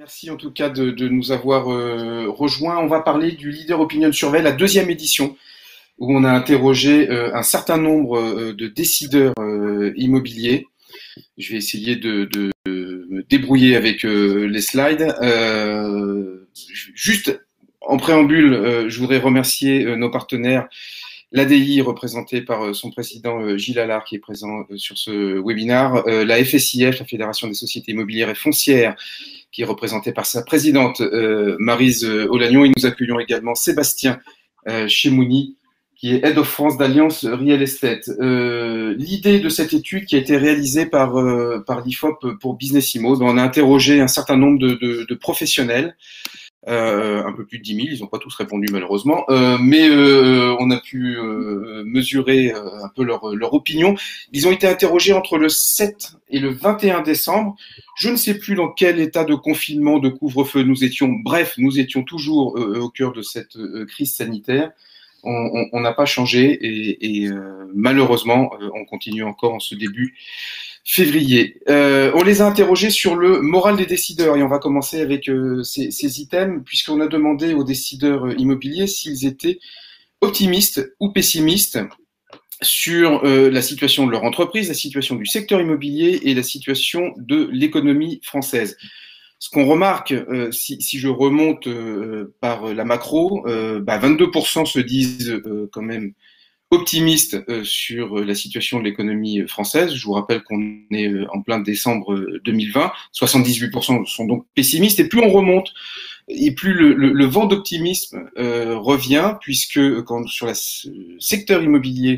Merci en tout cas de nous avoir rejoints. On va parler du Leader Opinion Survey, la deuxième édition, où on a interrogé un certain nombre de décideurs immobiliers. Je vais essayer de me débrouiller avec les slides. Juste en préambule, je voudrais remercier nos partenaires, l'ADI représenté par son président Gilles Allard qui est présent sur ce webinaire, la FSIF, la Fédération des sociétés immobilières et foncières, qui est représentée par sa présidente Maryse Olagnon, et nous accueillons également Sébastien Chemouni, qui est Head of France d'Alliance Real Estate. L'idée de cette étude qui a été réalisée par l'IFOP pour Business Immo, on a interrogé un certain nombre de professionnels, un peu plus de 10 000, ils n'ont pas tous répondu malheureusement, mais on a pu mesurer un peu leur opinion. Ils ont été interrogés entre le 7 et le 21 décembre. Je ne sais plus dans quel état de confinement, de couvre-feu nous étions. Bref, nous étions toujours au cœur de cette crise sanitaire. On n'a pas changé et malheureusement, on continue encore en ce début février. On les a interrogés sur le moral des décideurs et on va commencer avec ces items puisqu'on a demandé aux décideurs immobiliers s'ils étaient optimistes ou pessimistes sur la situation de leur entreprise, la situation du secteur immobilier et la situation de l'économie française. Ce qu'on remarque, si je remonte par la macro, 22% se disent quand même optimistes sur la situation de l'économie française. Je vous rappelle qu'on est en plein décembre 2020. 78% sont donc pessimistes. Et plus on remonte, et plus le vent d'optimisme revient, puisque quand sur le secteur immobilier,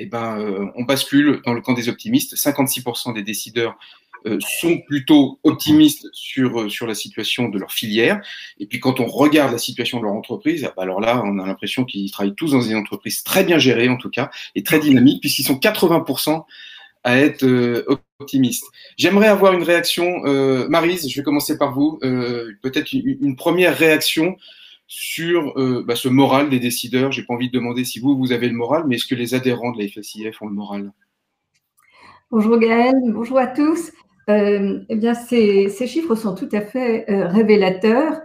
on bascule dans le camp des optimistes. 56% des décideurs sont plutôt optimistes sur la situation de leur filière. Et puis quand on regarde la situation de leur entreprise, alors là, on a l'impression qu'ils travaillent tous dans des entreprises très bien gérées en tout cas, et très dynamiques, puisqu'ils sont 80% à être optimistes. J'aimerais avoir une réaction. Maryse, je vais commencer par vous. Peut-être une première réaction sur ce moral des décideurs. J'ai pas envie de demander si vous avez le moral, mais est-ce que les adhérents de la FSIF ont le moral? Bonjour Gaëlle, bonjour à tous. Eh bien, ces chiffres sont tout à fait révélateurs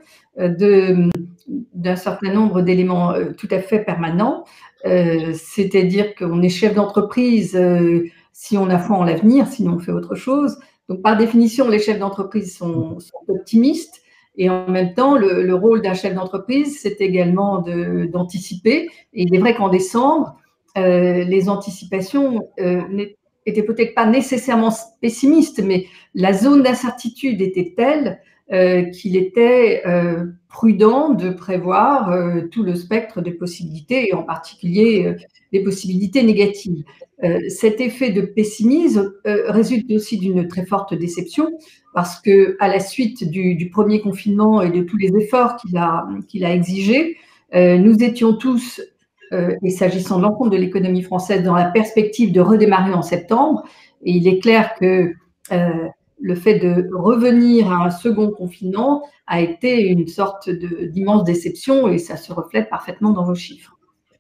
d'un certain nombre d'éléments tout à fait permanents. C'est-à-dire qu'on est chef d'entreprise si on a foi en l'avenir, sinon on fait autre chose. Donc, par définition, les chefs d'entreprise sont optimistes. Et en même temps, le rôle d'un chef d'entreprise, c'est également d'anticiper. Et il est vrai qu'en décembre, les anticipations était peut-être pas nécessairement pessimiste, mais la zone d'incertitude était telle qu'il était prudent de prévoir tout le spectre des possibilités, et en particulier les possibilités négatives. Cet effet de pessimisme résulte aussi d'une très forte déception, parce que à la suite du premier confinement et de tous les efforts qu'il a exigés, nous étions tous et s'agissant de l'encontre de l'économie française, dans la perspective de redémarrer en septembre. Et il est clair que le fait de revenir à un second confinement a été une sorte d'immense déception, et ça se reflète parfaitement dans vos chiffres.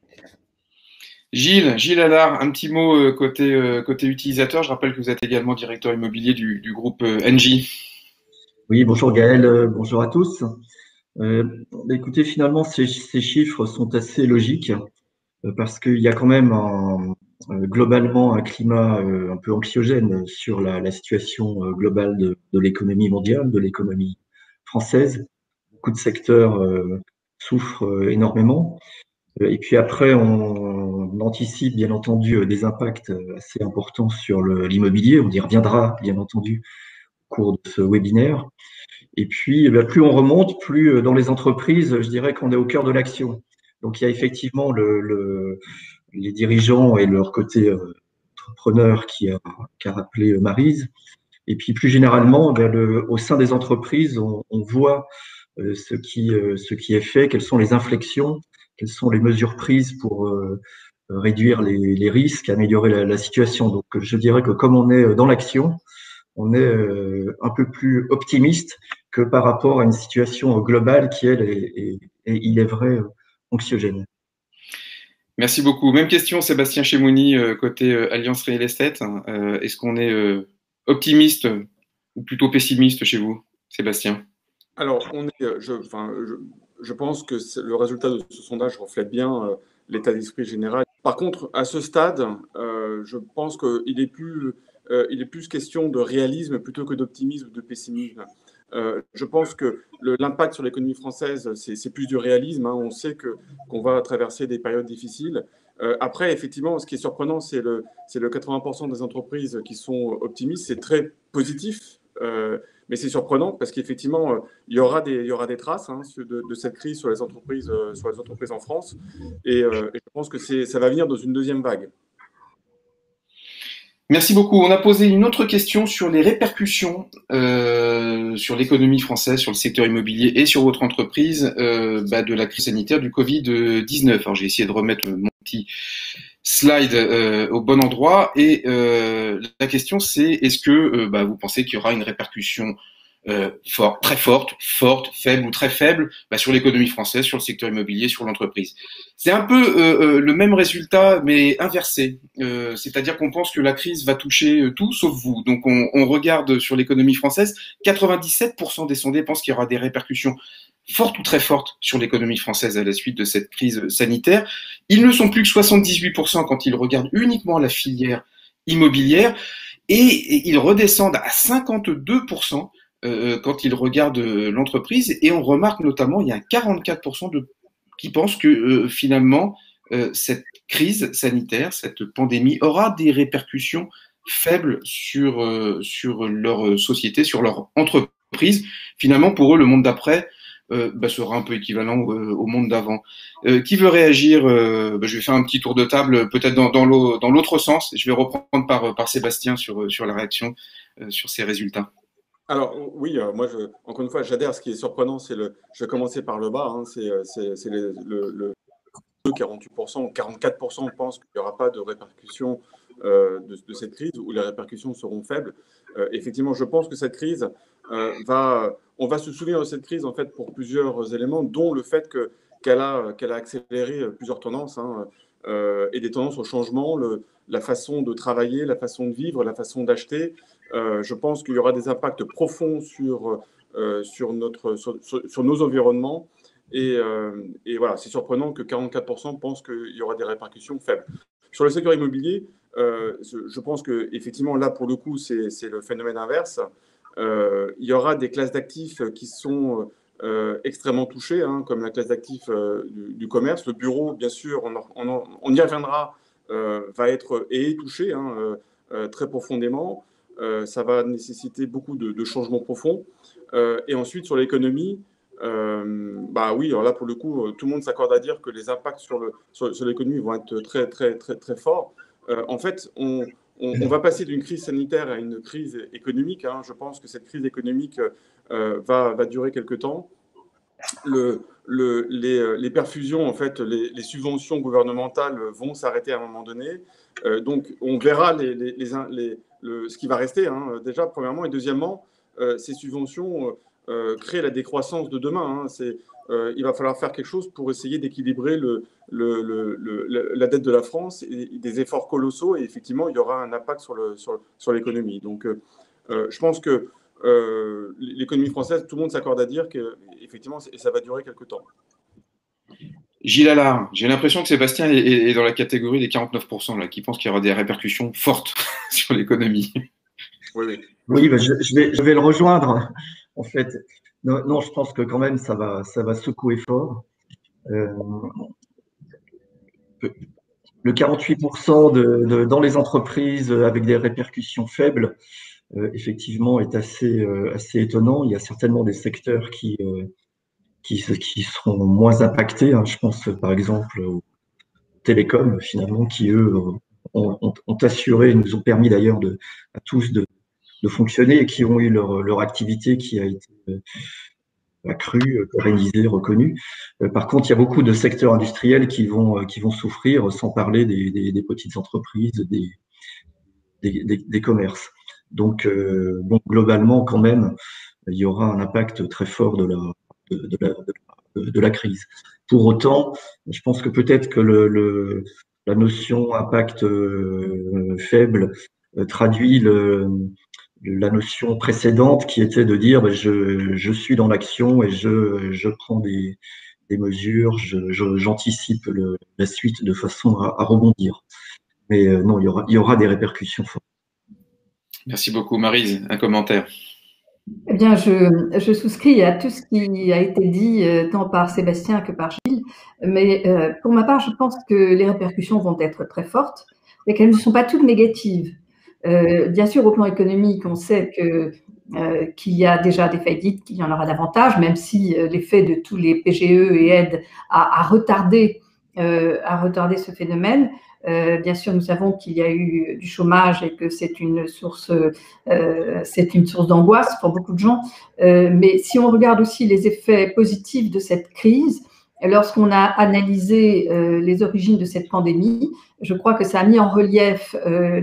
Gilles Allard, un petit mot côté utilisateur. Je rappelle que vous êtes également directeur immobilier du groupe Engie. Oui, bonjour Gaël, bonjour à tous. Écoutez, finalement, ces chiffres sont assez logiques parce qu'il y a quand même globalement un climat un peu anxiogène sur la situation globale de l'économie mondiale, de l'économie française. Beaucoup de secteurs souffrent énormément. Et puis après, on anticipe bien entendu des impacts assez importants sur l'immobilier. On y reviendra bien entendu au cours de ce webinaire. Et puis, plus on remonte, plus dans les entreprises, je dirais qu'on est au cœur de l'action. Donc, il y a effectivement les dirigeants et leur côté entrepreneur qui a rappelé Maryse. Et puis, plus généralement, au sein des entreprises, on voit ce qui est fait, quelles sont les inflexions, quelles sont les mesures prises pour réduire les risques, améliorer la situation. Donc, je dirais que comme on est dans l'action, on est un peu plus optimiste que par rapport à une situation globale qui, elle, est il est vrai, anxiogène. Merci beaucoup. Même question, Sébastien Chemouni, côté Alliance Real Estate. Est-ce qu'on est optimiste ou plutôt pessimiste chez vous, Sébastien? Alors, je pense que le résultat de ce sondage reflète bien l'état d'esprit général. Par contre, à ce stade, je pense il est plus question de réalisme plutôt que d'optimisme ou de pessimisme. Je pense que l'impact sur l'économie française, c'est plus du réalisme, hein. On sait qu'on va traverser des périodes difficiles. Après, effectivement, ce qui est surprenant, c'est le 80% des entreprises qui sont optimistes. C'est très positif. Mais c'est surprenant parce qu'effectivement, il y aura des traces, hein, de cette crise sur les entreprises en France. Et je pense que ça va venir dans une deuxième vague. Merci beaucoup. On a posé une autre question sur les répercussions sur l'économie française, sur le secteur immobilier et sur votre entreprise de la crise sanitaire du Covid-19. Alors, j'ai essayé de remettre mon petit slide au bon endroit et la question c'est est-ce que vous pensez qu'il y aura une répercussion très forte, faible ou très faible sur l'économie française, sur le secteur immobilier, sur l'entreprise. C'est un peu le même résultat mais inversé, c'est-à-dire qu'on pense que la crise va toucher tout sauf vous. Donc on regarde sur l'économie française, 97% des sondés pensent qu'il y aura des répercussions fortes ou très fortes sur l'économie française à la suite de cette crise sanitaire. Ils ne sont plus que 78% quand ils regardent uniquement la filière immobilière et ils redescendent à 52% quand ils regardent l'entreprise. Et on remarque notamment, il y a 44% qui pensent que finalement, cette crise sanitaire, cette pandémie aura des répercussions faibles sur leur société, sur leur entreprise. Finalement, pour eux, le monde d'après sera un peu équivalent au monde d'avant. Qui veut réagir? Je vais faire un petit tour de table, peut-être dans l'autre sens. Je vais reprendre par Sébastien sur la réaction sur ces résultats. Alors oui, moi, encore une fois, j'adhère. Ce qui est surprenant, je vais commencer par le bas, hein, c'est le 48% ou 44% pensent qu'il n'y aura pas de répercussions de cette crise, ou les répercussions seront faibles. Effectivement, je pense que cette crise on va se souvenir de cette crise en fait pour plusieurs éléments, dont le fait qu'elle a accéléré plusieurs tendances, hein, et des tendances au changement, la façon de travailler, la façon de vivre, la façon d'acheter. Je pense qu'il y aura des impacts profonds sur nos environnements. Et voilà, c'est surprenant que 44% pensent qu'il y aura des répercussions faibles. Sur le secteur immobilier, je pense qu'effectivement, là, pour le coup, c'est le phénomène inverse. Il y aura des classes d'actifs qui sont extrêmement touchées, hein, comme la classe d'actifs du commerce. Le bureau, bien sûr, on y reviendra, est touché, hein, très profondément. Ça va nécessiter beaucoup de changements profonds. Et ensuite, sur l'économie, oui, alors là, pour le coup, tout le monde s'accorde à dire que les impacts sur l'économie vont être très, très, très, très forts. En fait, on va passer d'une crise sanitaire à une crise économique, hein. Je pense que cette crise économique va durer quelque temps. Les perfusions, en fait, les subventions gouvernementales vont s'arrêter à un moment donné. Donc, on verra ce qui va rester, hein, déjà, premièrement. Et deuxièmement, ces subventions créent la décroissance de demain, hein. Il va falloir faire quelque chose pour essayer d'équilibrer la dette de la France, et des efforts colossaux. Et effectivement, il y aura un impact sur l'économie. Donc, je pense que l'économie française, tout le monde s'accorde à dire qu'effectivement, ça va durer quelque temps. Gilles Allard, j'ai l'impression que Sébastien est dans la catégorie des 49% là, qui pensent qu'il y aura des répercussions fortes sur l'économie. Oui. Oui, je vais le rejoindre. En fait, non, je pense que quand même ça va secouer fort. Le 48% dans les entreprises avec des répercussions faibles, effectivement, est assez étonnant. Il y a certainement des secteurs qui seront moins impactés, hein. Je pense par exemple aux télécoms, finalement, qui eux ont assuré, nous ont permis d'ailleurs à tous de fonctionner, et qui ont eu leur activité qui a été accrue, pérennisée, reconnue. Par contre, il y a beaucoup de secteurs industriels qui vont souffrir, sans parler des petites entreprises, des commerces. Donc, globalement, quand même, il y aura un impact très fort de la crise. Pour autant, je pense que peut-être que la notion impact faible traduit la notion précédente qui était de dire je suis dans l'action et je prends des mesures, j'anticipe la suite de façon à rebondir. Mais non, il y aura des répercussions fortes. Merci beaucoup, Maryse. Un commentaire. Eh bien, je souscris à tout ce qui a été dit tant par Sébastien que par Gilles, mais pour ma part, je pense que les répercussions vont être très fortes et qu'elles ne sont pas toutes négatives. Bien sûr, au plan économique, on sait qu'il y a déjà des faillites, qu'il y en aura davantage, même si l'effet de tous les PGE et aides a retardé ce phénomène. Bien sûr, nous savons qu'il y a eu du chômage et que c'est une source d'angoisse pour beaucoup de gens. Mais si on regarde aussi les effets positifs de cette crise, lorsqu'on a analysé les origines de cette pandémie, je crois que ça a mis en relief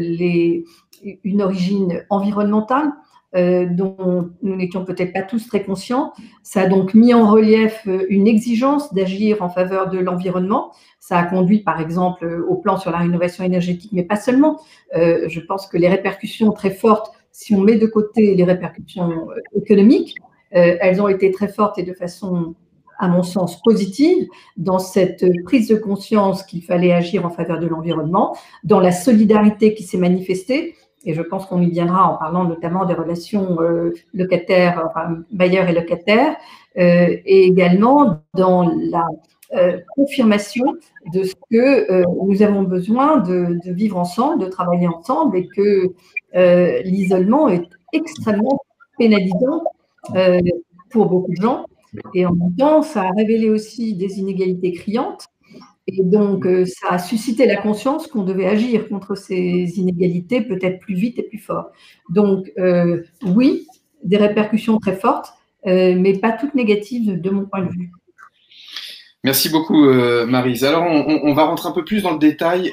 une origine environnementale dont nous n'étions peut-être pas tous très conscients. Ça a donc mis en relief une exigence d'agir en faveur de l'environnement. Ça a conduit, par exemple, au plan sur la rénovation énergétique, mais pas seulement. Je pense que les répercussions très fortes, si on met de côté les répercussions économiques, elles ont été très fortes et de façon, à mon sens, positive dans cette prise de conscience qu'il fallait agir en faveur de l'environnement, dans la solidarité qui s'est manifestée. Et je pense qu'on y viendra en parlant notamment des relations bailleurs et locataires, et également dans la confirmation de ce que nous avons besoin de vivre ensemble, de travailler ensemble, et que l'isolement est extrêmement pénalisant pour beaucoup de gens. Et en même temps, ça a révélé aussi des inégalités criantes. Et donc, ça a suscité la conscience qu'on devait agir contre ces inégalités peut-être plus vite et plus fort. Donc, oui, des répercussions très fortes, mais pas toutes négatives de mon point de vue. Merci beaucoup, Maryse. Alors, on va rentrer un peu plus dans le détail.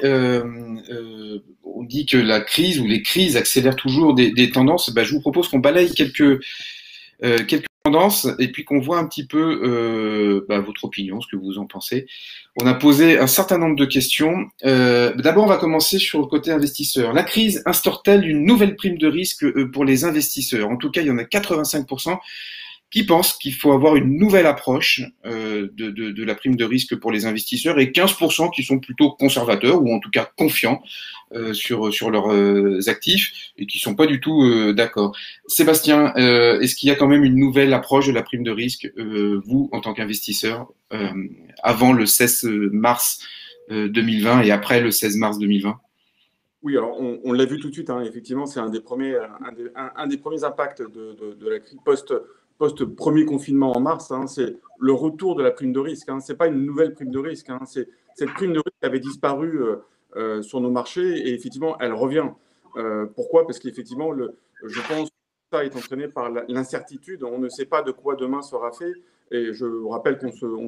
On dit que la crise ou les crises accélèrent toujours des tendances. Je vous propose qu'on balaye quelques tendances et puis qu'on voit un petit peu votre opinion, ce que vous en pensez. On a posé un certain nombre de questions. D'abord, on va commencer sur le côté investisseur. La crise instaure-t-elle une nouvelle prime de risque pour les investisseurs? En tout cas, il y en a 85% qui pensent qu'il faut avoir une nouvelle approche de la prime de risque pour les investisseurs et 15% qui sont plutôt conservateurs ou en tout cas confiants sur leurs actifs et qui sont pas du tout d'accord. Sébastien, est-ce qu'il y a quand même une nouvelle approche de la prime de risque, vous, en tant qu'investisseur, avant le 16 mars 2020 et après le 16 mars 2020? Oui, alors on l'a vu tout de suite, hein, effectivement, c'est un des premiers impacts de la crise post-premier confinement en mars, hein, c'est le retour de la prime de risque. Hein. Ce n'est pas une nouvelle prime de risque. Hein. Cette prime de risque avait disparu sur nos marchés et effectivement, elle revient. Pourquoi? Parce qu'effectivement, je pense que ça est entraîné par l'incertitude. On ne sait pas de quoi demain sera fait. Et je vous rappelle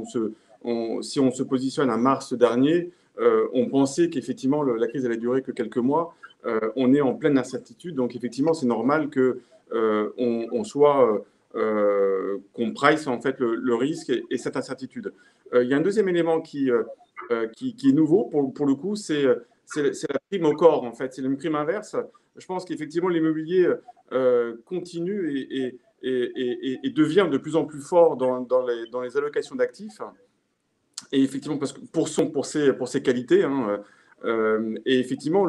si on se positionne à mars dernier, on pensait qu'effectivement, la crise allait durer que quelques mois. On est en pleine incertitude. Donc, effectivement, c'est normal qu'on soit... qu'on price en fait le risque et cette incertitude. Il y a un deuxième élément qui est nouveau pour le coup, c'est la prime au corps en fait, c'est une prime inverse. Je pense qu'effectivement l'immobilier continue et devient de plus en plus fort dans les allocations d'actifs et effectivement parce que pour ses qualités hein, et effectivement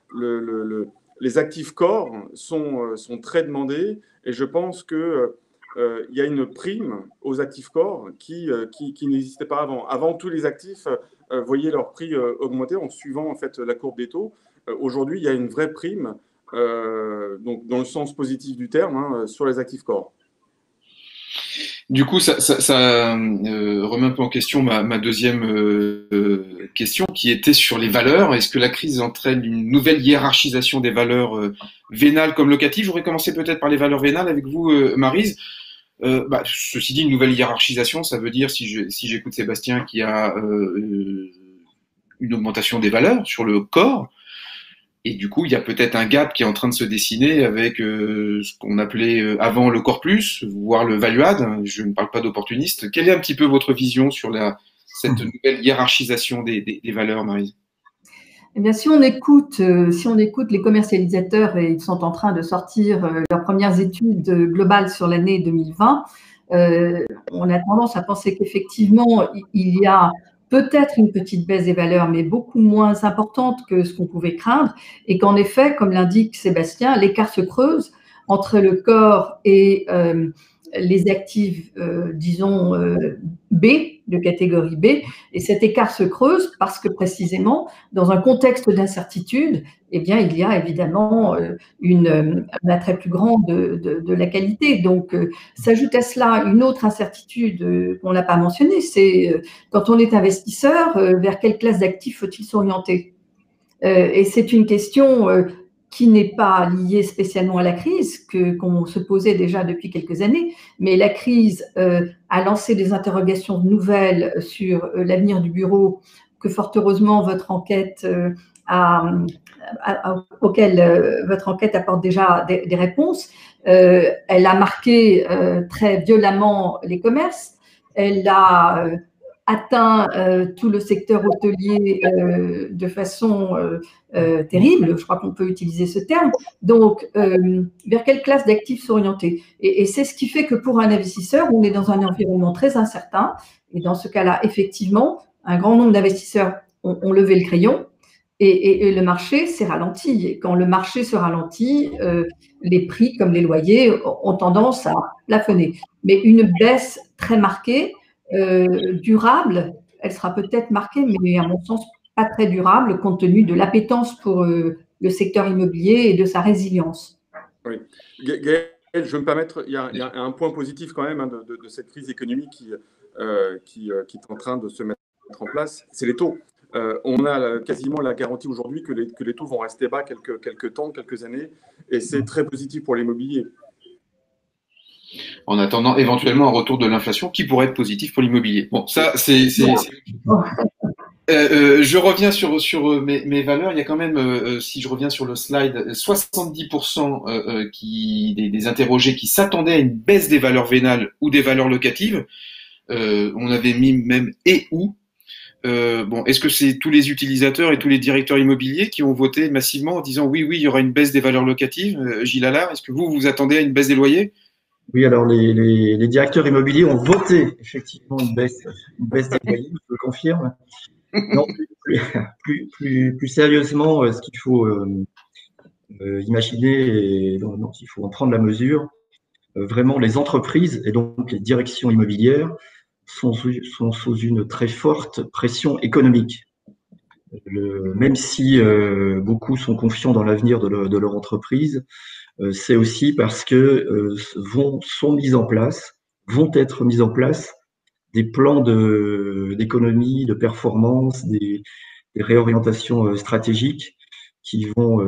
les actifs corps sont très demandés et je pense que il y a une prime aux actifs corps qui n'existait pas avant. Avant, tous les actifs voyaient leur prix augmenter en suivant en fait, la courbe des taux. Aujourd'hui, il y a une vraie prime, donc dans le sens positif du terme, hein, sur les actifs corps. Du coup, ça remet un peu en question ma deuxième question qui était sur les valeurs. Est-ce que la crise entraîne une nouvelle hiérarchisation des valeurs vénales comme locatives? J'aurais commencé peut-être par les valeurs vénales avec vous, Maryse. Ceci dit, une nouvelle hiérarchisation, ça veut dire, si j'écoute Sébastien, qu'il y a une augmentation des valeurs sur le corps. Et du coup, il y a peut-être un gap qui est en train de se dessiner avec ce qu'on appelait avant le core plus, voire le value add. Je ne parle pas d'opportuniste. Quelle est un petit peu votre vision sur cette nouvelle hiérarchisation des valeurs, Maryse? Eh bien, si on écoute les commercialisateurs, et ils sont en train de sortir leurs premières études globales sur l'année 2020, on a tendance à penser qu'effectivement, il y a peut-être une petite baisse des valeurs, mais beaucoup moins importante que ce qu'on pouvait craindre, et qu'en effet, comme l'indique Sébastien, l'écart se creuse entre le corps et les actifs, disons, B, de catégorie B, et cet écart se creuse parce que précisément, dans un contexte d'incertitude, eh bien, il y a évidemment un attrait plus grand de la qualité. Donc, s'ajoute à cela une autre incertitude qu'on n'a pas mentionnée, c'est quand on est investisseur, vers quelle classe d'actifs faut-il s'orienter? Et c'est une question qui n'est pas liée spécialement à la crise, qu'on se posait déjà depuis quelques années, mais la crise a lancé des interrogations nouvelles sur l'avenir du bureau, que fort heureusement votre enquête auquel votre enquête apporte déjà des réponses. Elle a marqué très violemment les commerces, elle a atteint tout le secteur hôtelier de façon terrible, je crois qu'on peut utiliser ce terme. Donc, vers quelle classe d'actifs s'orienter? Et c'est ce qui fait que pour un investisseur, on est dans un environnement très incertain. Et dans ce cas-là, effectivement, un grand nombre d'investisseurs ont levé le crayon et le marché s'est ralenti. Et quand le marché se ralentit, les prix, comme les loyers, ont tendance à plafonner. Mais une baisse très marquée, durable, elle sera peut-être marquée, mais à mon sens, pas très durable, compte tenu de l'appétence pour le secteur immobilier et de sa résilience. Oui. Gaël, je vais me permettre, il y a un point positif quand même de cette crise économique qui est en train de se mettre en place, c'est les taux. On a quasiment la garantie aujourd'hui que les taux vont rester bas quelques temps, quelques années, et c'est très positif pour l'immobilier. En attendant éventuellement un retour de l'inflation qui pourrait être positif pour l'immobilier. Bon, ça, c'est. Je reviens sur mes valeurs. Il y a quand même, si je reviens sur le slide, 70% des interrogés qui s'attendaient à une baisse des valeurs vénales ou des valeurs locatives. On avait mis même et ou. Bon, est-ce que c'est tous les utilisateurs et tous les directeurs immobiliers qui ont voté massivement en disant oui, il y aura une baisse des valeurs locatives? Gilles Allard, est-ce que vous attendez à une baisse des loyers? Oui, alors les directeurs immobiliers ont voté effectivement une baisse des loyers, je le confirme. Non, plus sérieusement, ce qu'il faut imaginer, et dont il faut en prendre la mesure, vraiment les entreprises et donc les directions immobilières sont sous une très forte pression économique. Même si beaucoup sont confiants dans l'avenir de leur entreprise, c'est aussi parce que vont être mis en place des plans d'économie, de performance, des réorientations stratégiques qui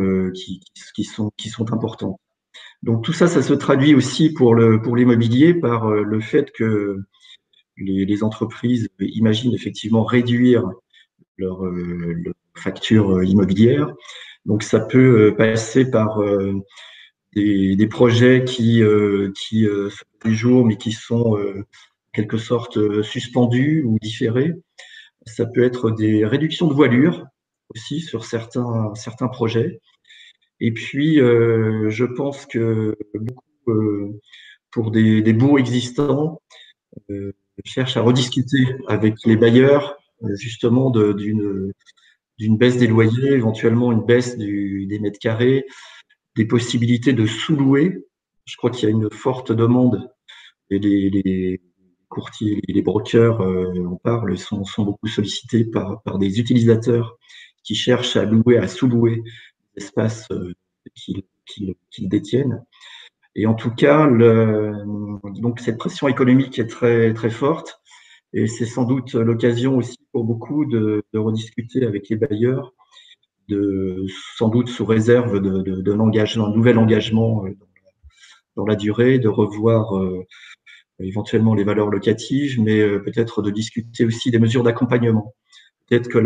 sont importantes. Donc tout ça, ça se traduit aussi pour l'immobilier par le fait que les entreprises imaginent effectivement réduire leur facture immobilière. Donc ça peut passer par des projets qui se font des jours, mais qui sont en quelque sorte suspendus ou différés. Ça peut être des réductions de voilure aussi sur certains projets. Et puis, je pense que beaucoup, pour des baux existants, cherchent à rediscuter avec les bailleurs justement d'une baisse des loyers, éventuellement une baisse des mètres carrés, des possibilités de sous-louer. Je crois qu'il y a une forte demande et les courtiers, les brokers en parlent, sont beaucoup sollicités par des utilisateurs qui cherchent à sous-louer des espaces qu'ils détiennent. Et en tout cas, donc cette pression économique est très, très forte. Et c'est sans doute l'occasion aussi pour beaucoup de rediscuter avec les bailleurs, sans doute sous réserve d'un nouvel engagement dans la durée, de revoir éventuellement les valeurs locatives, mais peut-être de discuter aussi des mesures d'accompagnement. Peut-être que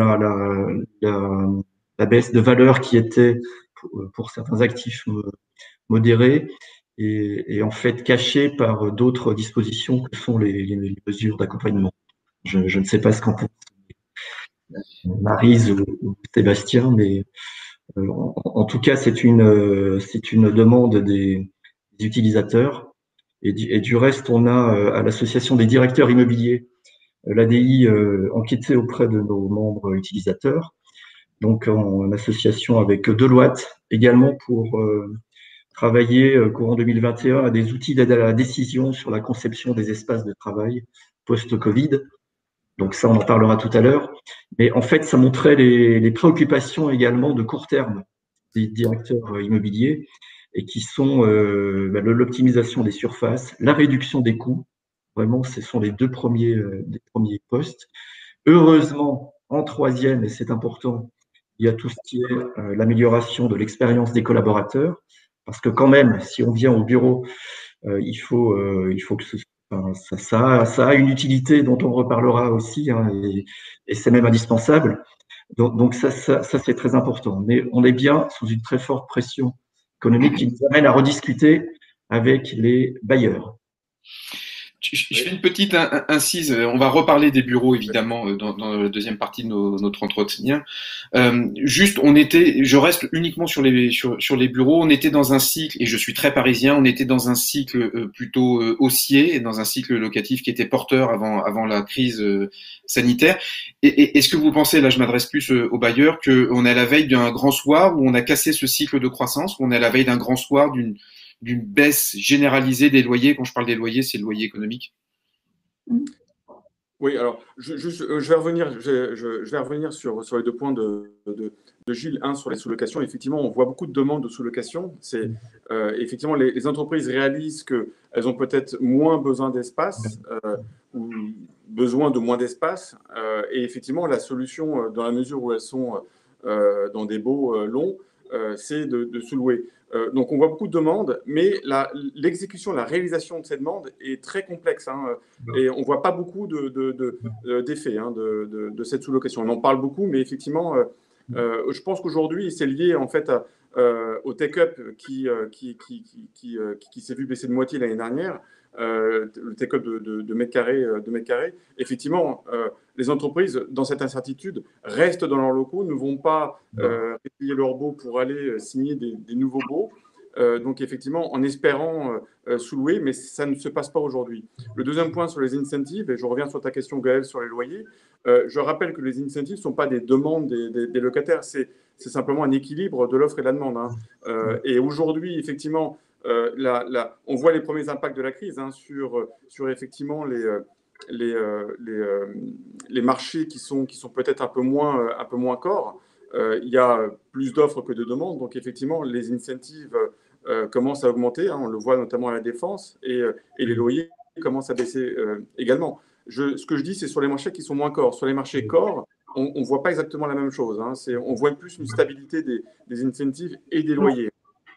la baisse de valeur qui était pour certains actifs modérés est en fait cachée par d'autres dispositions que sont les mesures d'accompagnement. Je ne sais pas ce qu'en pense Maryse ou Sébastien, mais en tout cas, c'est une demande des utilisateurs. Et du reste, on a à l'association des directeurs immobiliers, l'ADI, enquêté auprès de nos membres utilisateurs, donc en association avec Deloitte également pour travailler courant 2021 à des outils d'aide à la décision sur la conception des espaces de travail post-Covid. Donc ça, on en parlera tout à l'heure. Mais en fait, ça montrait les préoccupations également de court terme des directeurs immobiliers et qui sont l'optimisation des surfaces, la réduction des coûts. Vraiment, ce sont les deux premiers postes. Heureusement, en troisième, et c'est important, il y a tout ce qui est l'amélioration de l'expérience des collaborateurs. Parce que quand même, si on vient au bureau, il faut que ça a une utilité dont on reparlera aussi, hein, et c'est même indispensable. Donc ça c'est très important. Mais on est bien sous une très forte pression économique qui nous amène à rediscuter avec les bailleurs. Je fais une petite incise. On va reparler des bureaux évidemment dans la deuxième partie de notre entretien. Juste, je reste uniquement sur les bureaux. On était dans un cycle, et je suis très parisien. On était dans un cycle plutôt haussier, et dans un cycle locatif qui était porteur avant la crise sanitaire. Et est-ce que vous pensez, là, je m'adresse plus aux bailleurs, qu'on est à la veille d'un grand soir où on a cassé ce cycle de croissance, où on est à la veille d'un grand soir d'une baisse généralisée des loyers? Quand je parle des loyers, c'est le loyer économique. Oui, alors je vais revenir sur les deux points de Gilles. Un, sur les sous-locations. Effectivement, on voit beaucoup de demandes de sous-location. C'est effectivement les entreprises réalisent qu'elles ont peut-être moins besoin d'espace ou besoin de moins d'espace. Et effectivement, la solution, dans la mesure où elles sont dans des baux longs, c'est de sous-louer. Donc, on voit beaucoup de demandes, mais l'exécution, la réalisation de ces demandes est très complexe, hein, et on ne voit pas beaucoup d'effets de cette sous-location. On en parle beaucoup, mais effectivement, je pense qu'aujourd'hui, c'est lié en fait au take-up qui s'est vu baisser de moitié l'année dernière. Le take-up de mètres carrés. Effectivement, les entreprises, dans cette incertitude, restent dans leurs locaux, ne vont pas payer leurs baux pour aller signer des nouveaux baux. Donc, effectivement, en espérant sous-louer, mais ça ne se passe pas aujourd'hui. Le deuxième point sur les incentives, et je reviens sur ta question, Gaël, sur les loyers, je rappelle que les incentives ne sont pas des demandes des locataires, c'est simplement un équilibre de l'offre et de la demande, hein. Et aujourd'hui, effectivement, on voit les premiers impacts de la crise, hein, sur effectivement les marchés qui sont peut-être un peu moins corps. Il y a plus d'offres que de demandes, donc effectivement les incentives commencent à augmenter, hein, on le voit notamment à la défense, et les loyers commencent à baisser également. Ce que je dis, c'est sur les marchés qui sont moins corps. Sur les marchés corps, on ne voit pas exactement la même chose, hein. On voit plus une stabilité des incentives et des loyers.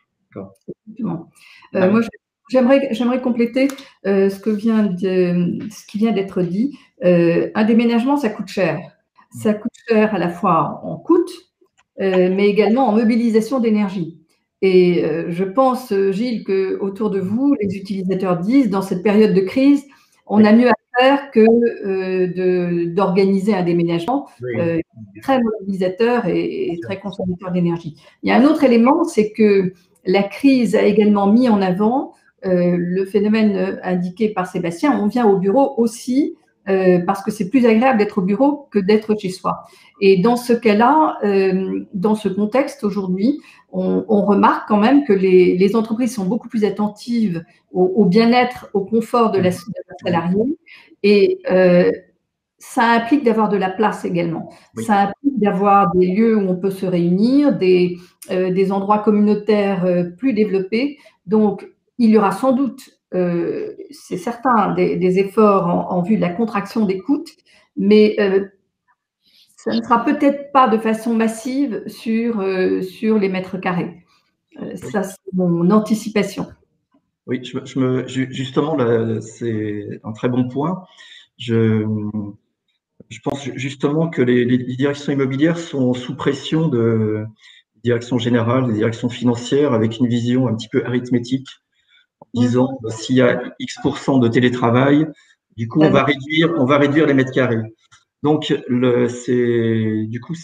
Moi, j'aimerais compléter ce qui vient d'être dit. Un déménagement, ça coûte cher. Ça coûte cher à la fois en coût, mais également en mobilisation d'énergie. Et je pense, Gilles, qu'autour de vous, les utilisateurs disent, dans cette période de crise, on a mieux à faire que d'organiser un déménagement très mobilisateur et très consommateur d'énergie. Il y a un autre élément, c'est que la crise a également mis en avant le phénomène indiqué par Sébastien. On vient au bureau aussi parce que c'est plus agréable d'être au bureau que d'être chez soi. Et dans ce cas-là, dans ce contexte aujourd'hui, on remarque quand même que les entreprises sont beaucoup plus attentives au bien-être, au confort de la salariée. Et ça implique d'avoir de la place également. Oui. Ça implique d'avoir des lieux où on peut se réunir, des endroits communautaires plus développés. Donc, il y aura sans doute, c'est certain, des efforts en vue de la contraction des coûts, mais ça ne sera peut-être pas de façon massive sur les mètres carrés. Ça, c'est mon anticipation. Oui, justement, là, c'est un très bon point. Je pense justement que les directions immobilières sont sous pression de direction générale, des directions financières, avec une vision un petit peu arithmétique, en disant s'il y a X% de télétravail, du coup on va réduire les mètres carrés. Donc, du coup,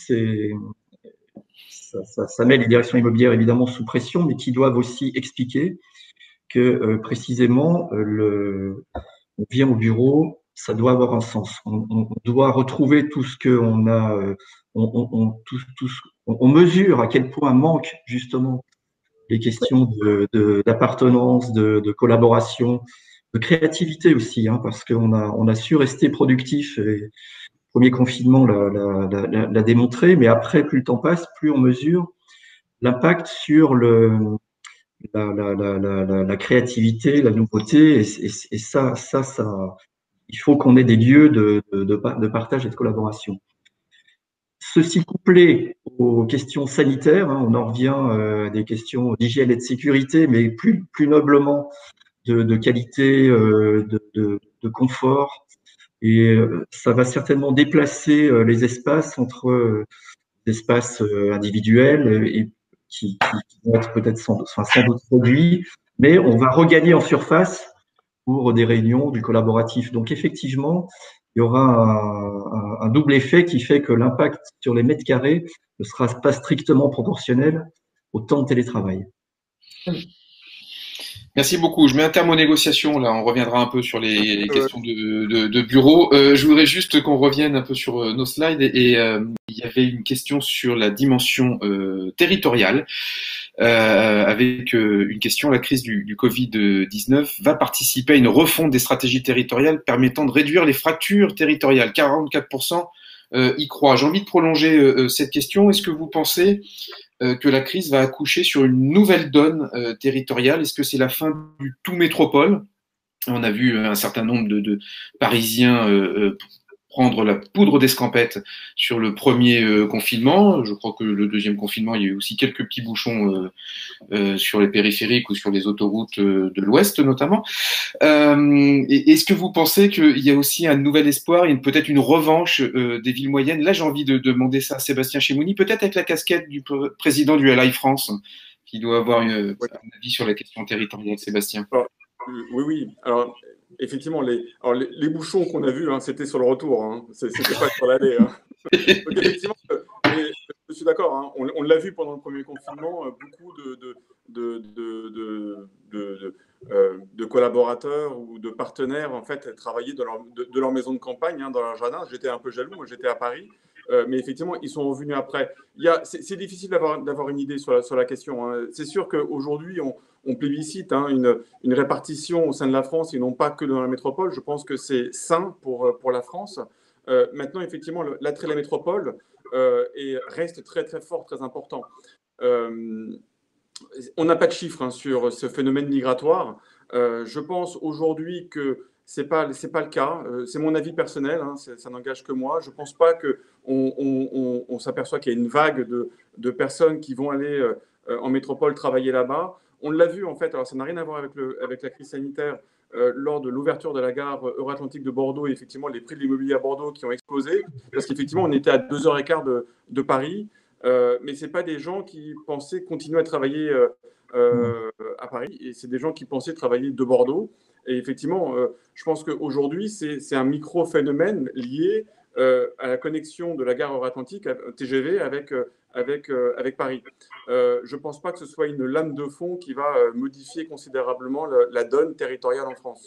ça met les directions immobilières évidemment sous pression, mais qui doivent aussi expliquer que précisément, on vient au bureau, ça doit avoir un sens. On doit retrouver tout ce qu'on a, on mesure à quel point manque justement les questions d'appartenance, de collaboration, de créativité aussi, hein, parce on a su rester productif. Et le premier confinement l'a démontré, mais après, plus le temps passe, plus on mesure l'impact sur la créativité, la nouveauté, et ça, il faut qu'on ait des lieux de partage et de collaboration. Ceci couplé aux questions sanitaires, hein, on en revient à des questions d'hygiène et de sécurité, mais plus noblement de qualité, de confort. Et ça va certainement déplacer les espaces entre espaces individuels et qui vont être peut-être sans doute réduits, mais on va regagner en surface pour des réunions, du collaboratif. Donc effectivement, il y aura un double effet qui fait que l'impact sur les mètres carrés ne sera pas strictement proportionnel au temps de télétravail. Merci beaucoup. Je mets un terme aux négociations. Là, on reviendra un peu sur les questions de bureau. Je voudrais juste qu'on revienne un peu sur nos slides. Et il y avait une question sur la dimension territoriale. Avec une question, la crise du Covid-19 va participer à une refonte des stratégies territoriales permettant de réduire les fractures territoriales. 44% y croient. J'ai envie de prolonger cette question. Est-ce que vous pensez que la crise va accoucher sur une nouvelle donne territoriale? Est-ce que c'est la fin du tout métropole? On a vu un certain nombre de Parisiens prendre la poudre d'escampette sur le premier confinement. Je crois que le deuxième confinement, il y a eu aussi quelques petits bouchons sur les périphériques ou sur les autoroutes de l'Ouest notamment. Est-ce que vous pensez qu'il y a aussi un nouvel espoir et peut-être une revanche des villes moyennes? Là, j'ai envie de demander ça à Sébastien Chemouni, peut-être avec la casquette du président du LI France, qui doit avoir un avis sur la question territoriale. Sébastien. Oui. Alors, effectivement, les bouchons qu'on a vus, hein, c'était sur le retour. Hein. C'était pas sur l'aller. Hein. Donc, effectivement, je suis d'accord. Hein. On l'a vu pendant le premier confinement, beaucoup de collaborateurs ou de partenaires en fait travaillaient de leur maison de campagne, hein, dans leur jardin. J'étais un peu jaloux. Moi, j'étais à Paris. Mais effectivement, ils sont revenus après. C'est difficile d'avoir une idée sur la question. Hein. C'est sûr qu'aujourd'hui, on plébiscite, hein, une répartition au sein de la France et non pas que dans la métropole. Je pense que c'est sain pour la France. Maintenant, effectivement, l'attrait de la métropole reste très, très fort, très important. On n'a pas de chiffres, hein, sur ce phénomène migratoire. Je pense aujourd'hui que c'est pas le cas. C'est mon avis personnel, hein, ça n'engage que moi. Je ne pense pas qu'on s'aperçoit qu'il y a une vague de personnes qui vont aller en métropole travailler là-bas. On l'a vu en fait, alors ça n'a rien à voir avec la crise sanitaire, lors de l'ouverture de la gare Euratlantique de Bordeaux, et effectivement les prix de l'immobilier à Bordeaux qui ont explosé, parce qu'effectivement on était à 2h15 de Paris, mais ce n'est pas des gens qui pensaient continuer à travailler à Paris, et c'est des gens qui pensaient travailler de Bordeaux. Et effectivement, je pense qu'aujourd'hui, c'est un micro-phénomène lié à la connexion de la gare Euratlantique TGV avec Paris. Je ne pense pas que ce soit une lame de fond qui va modifier considérablement la donne territoriale en France.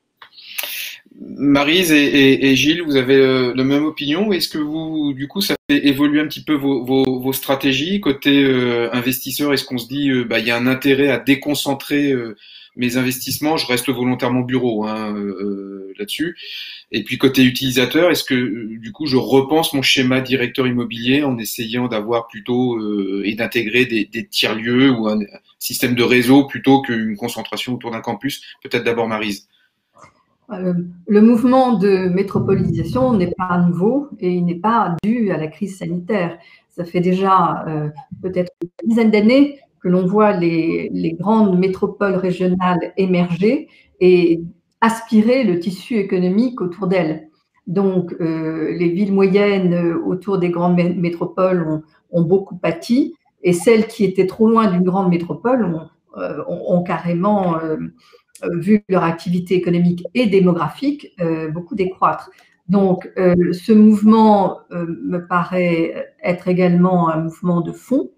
Maryse et Gilles, vous avez la même opinion? Est-ce que vous, du coup, ça fait évoluer un petit peu vos stratégies côté investisseurs? Est-ce qu'on se dit, il y a un intérêt à déconcentrer mes investissements, je reste volontairement bureau, hein, là-dessus. Et puis côté utilisateur, est-ce que du coup je repense mon schéma directeur immobilier en essayant d'avoir plutôt et d'intégrer des tiers-lieux ou un système de réseau plutôt qu'une concentration autour d'un campus? Peut-être d'abord Maryse. Le mouvement de métropolisation n'est pas nouveau et il n'est pas dû à la crise sanitaire. Ça fait déjà peut-être une dizaine d'années que l'on voit les grandes métropoles régionales émerger et aspirer le tissu économique autour d'elles. Donc, les villes moyennes autour des grandes métropoles ont beaucoup pâti, et celles qui étaient trop loin d'une grande métropole ont carrément vu leur activité économique et démographique beaucoup décroître. Donc, ce mouvement me paraît être également un mouvement de fond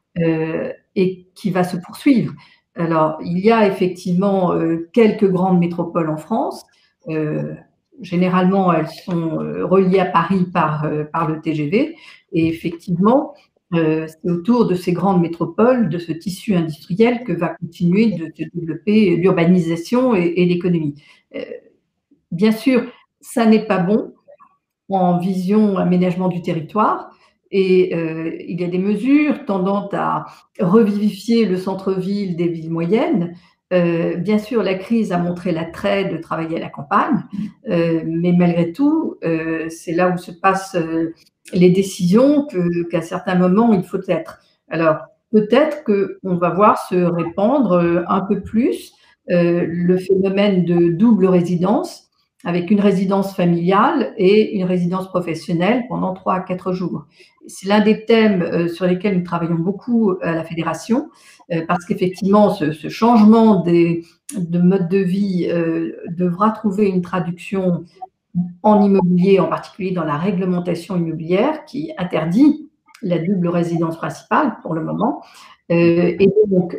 et qui va se poursuivre. Alors, il y a effectivement quelques grandes métropoles en France. Généralement, elles sont reliées à Paris par le TGV. Et effectivement, c'est autour de ces grandes métropoles, de ce tissu industriel, que va continuer de se développer l'urbanisation et l'économie. Bien sûr, ça n'est pas bon en vision aménagement du territoire. Et il y a des mesures tendant à revivifier le centre-ville des villes moyennes. Bien sûr, la crise a montré l'attrait de travailler à la campagne, mais malgré tout, c'est là où se passent les décisions qu'à certains moments, il faut être. Alors, peut-être qu'on va voir se répandre un peu plus le phénomène de double résidence, avec une résidence familiale et une résidence professionnelle pendant 3 à 4 jours. C'est l'un des thèmes sur lesquels nous travaillons beaucoup à la Fédération, parce qu'effectivement, ce changement de mode de vie devra trouver une traduction en immobilier, en particulier dans la réglementation immobilière qui interdit la double résidence principale pour le moment. Et donc,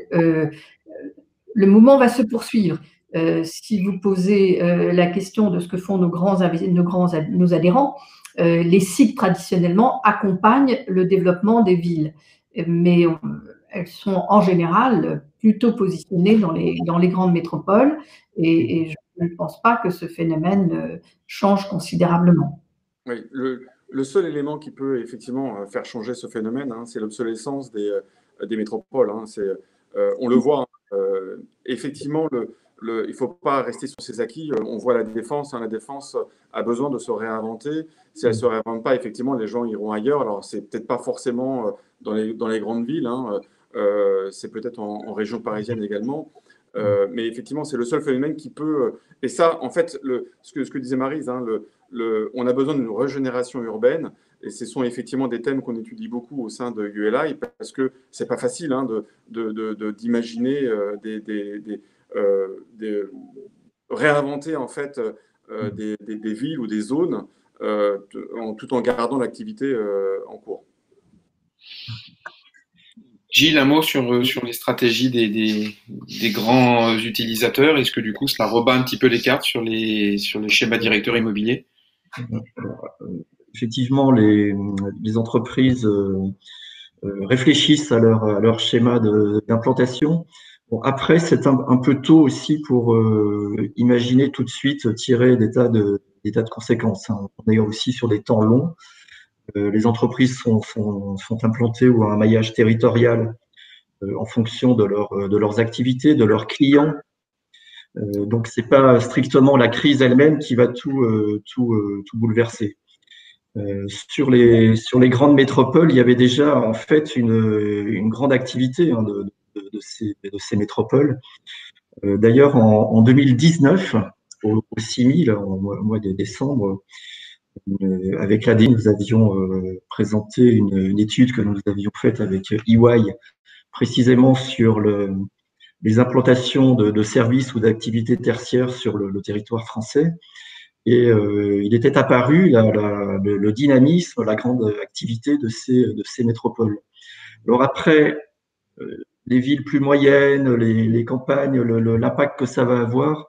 le mouvement va se poursuivre. Si vous posez la question de ce que font nos adhérents, les SIC traditionnellement accompagnent le développement des villes, mais elles sont en général plutôt positionnées dans les grandes métropoles et je ne pense pas que ce phénomène change considérablement. Oui, le seul élément qui peut effectivement faire changer ce phénomène, c'est l'obsolescence des métropoles. On le voit, effectivement, il ne faut pas rester sur ses acquis. On voit la défense. La défense a besoin de se réinventer. Si elle ne se réinvente pas, effectivement, les gens iront ailleurs. Alors, c'est peut-être pas forcément dans les grandes villes. C'est peut-être en région parisienne également. Mais effectivement, c'est le seul phénomène qui peut… Et ça, en fait, ce que disait Maryse, on a besoin d'une régénération urbaine. Et ce sont effectivement des thèmes qu'on étudie beaucoup au sein de ULI parce que c'est pas facile d'imaginer réinventer en fait des villes ou des zones tout en gardant l'activité en cours. Gilles, un mot sur les stratégies des grands utilisateurs. Est-ce que du coup, cela rebat un petit peu les cartes sur les schémas directeurs immobiliers? Effectivement, les entreprises réfléchissent à leur schéma d'implantation. Bon, après, c'est un peu tôt aussi pour imaginer tout de suite tirer des tas de conséquences. On est aussi sur des temps longs. Les entreprises sont implantées ou à un maillage territorial en fonction de leurs activités, de leurs clients. Donc, c'est pas strictement la crise elle-même qui va tout bouleverser. Sur les grandes métropoles, il y avait déjà en fait une grande activité de ces métropoles. D'ailleurs, en 2019, au CIMI, au mois de décembre, avec l'ADI, nous avions présenté une étude que nous avions faite avec EY, précisément sur les implantations de services ou d'activités tertiaires sur le territoire français. Et il était apparu le dynamisme, la grande activité de ces métropoles. Alors après, les villes plus moyennes, les campagnes, l'impact que ça va avoir,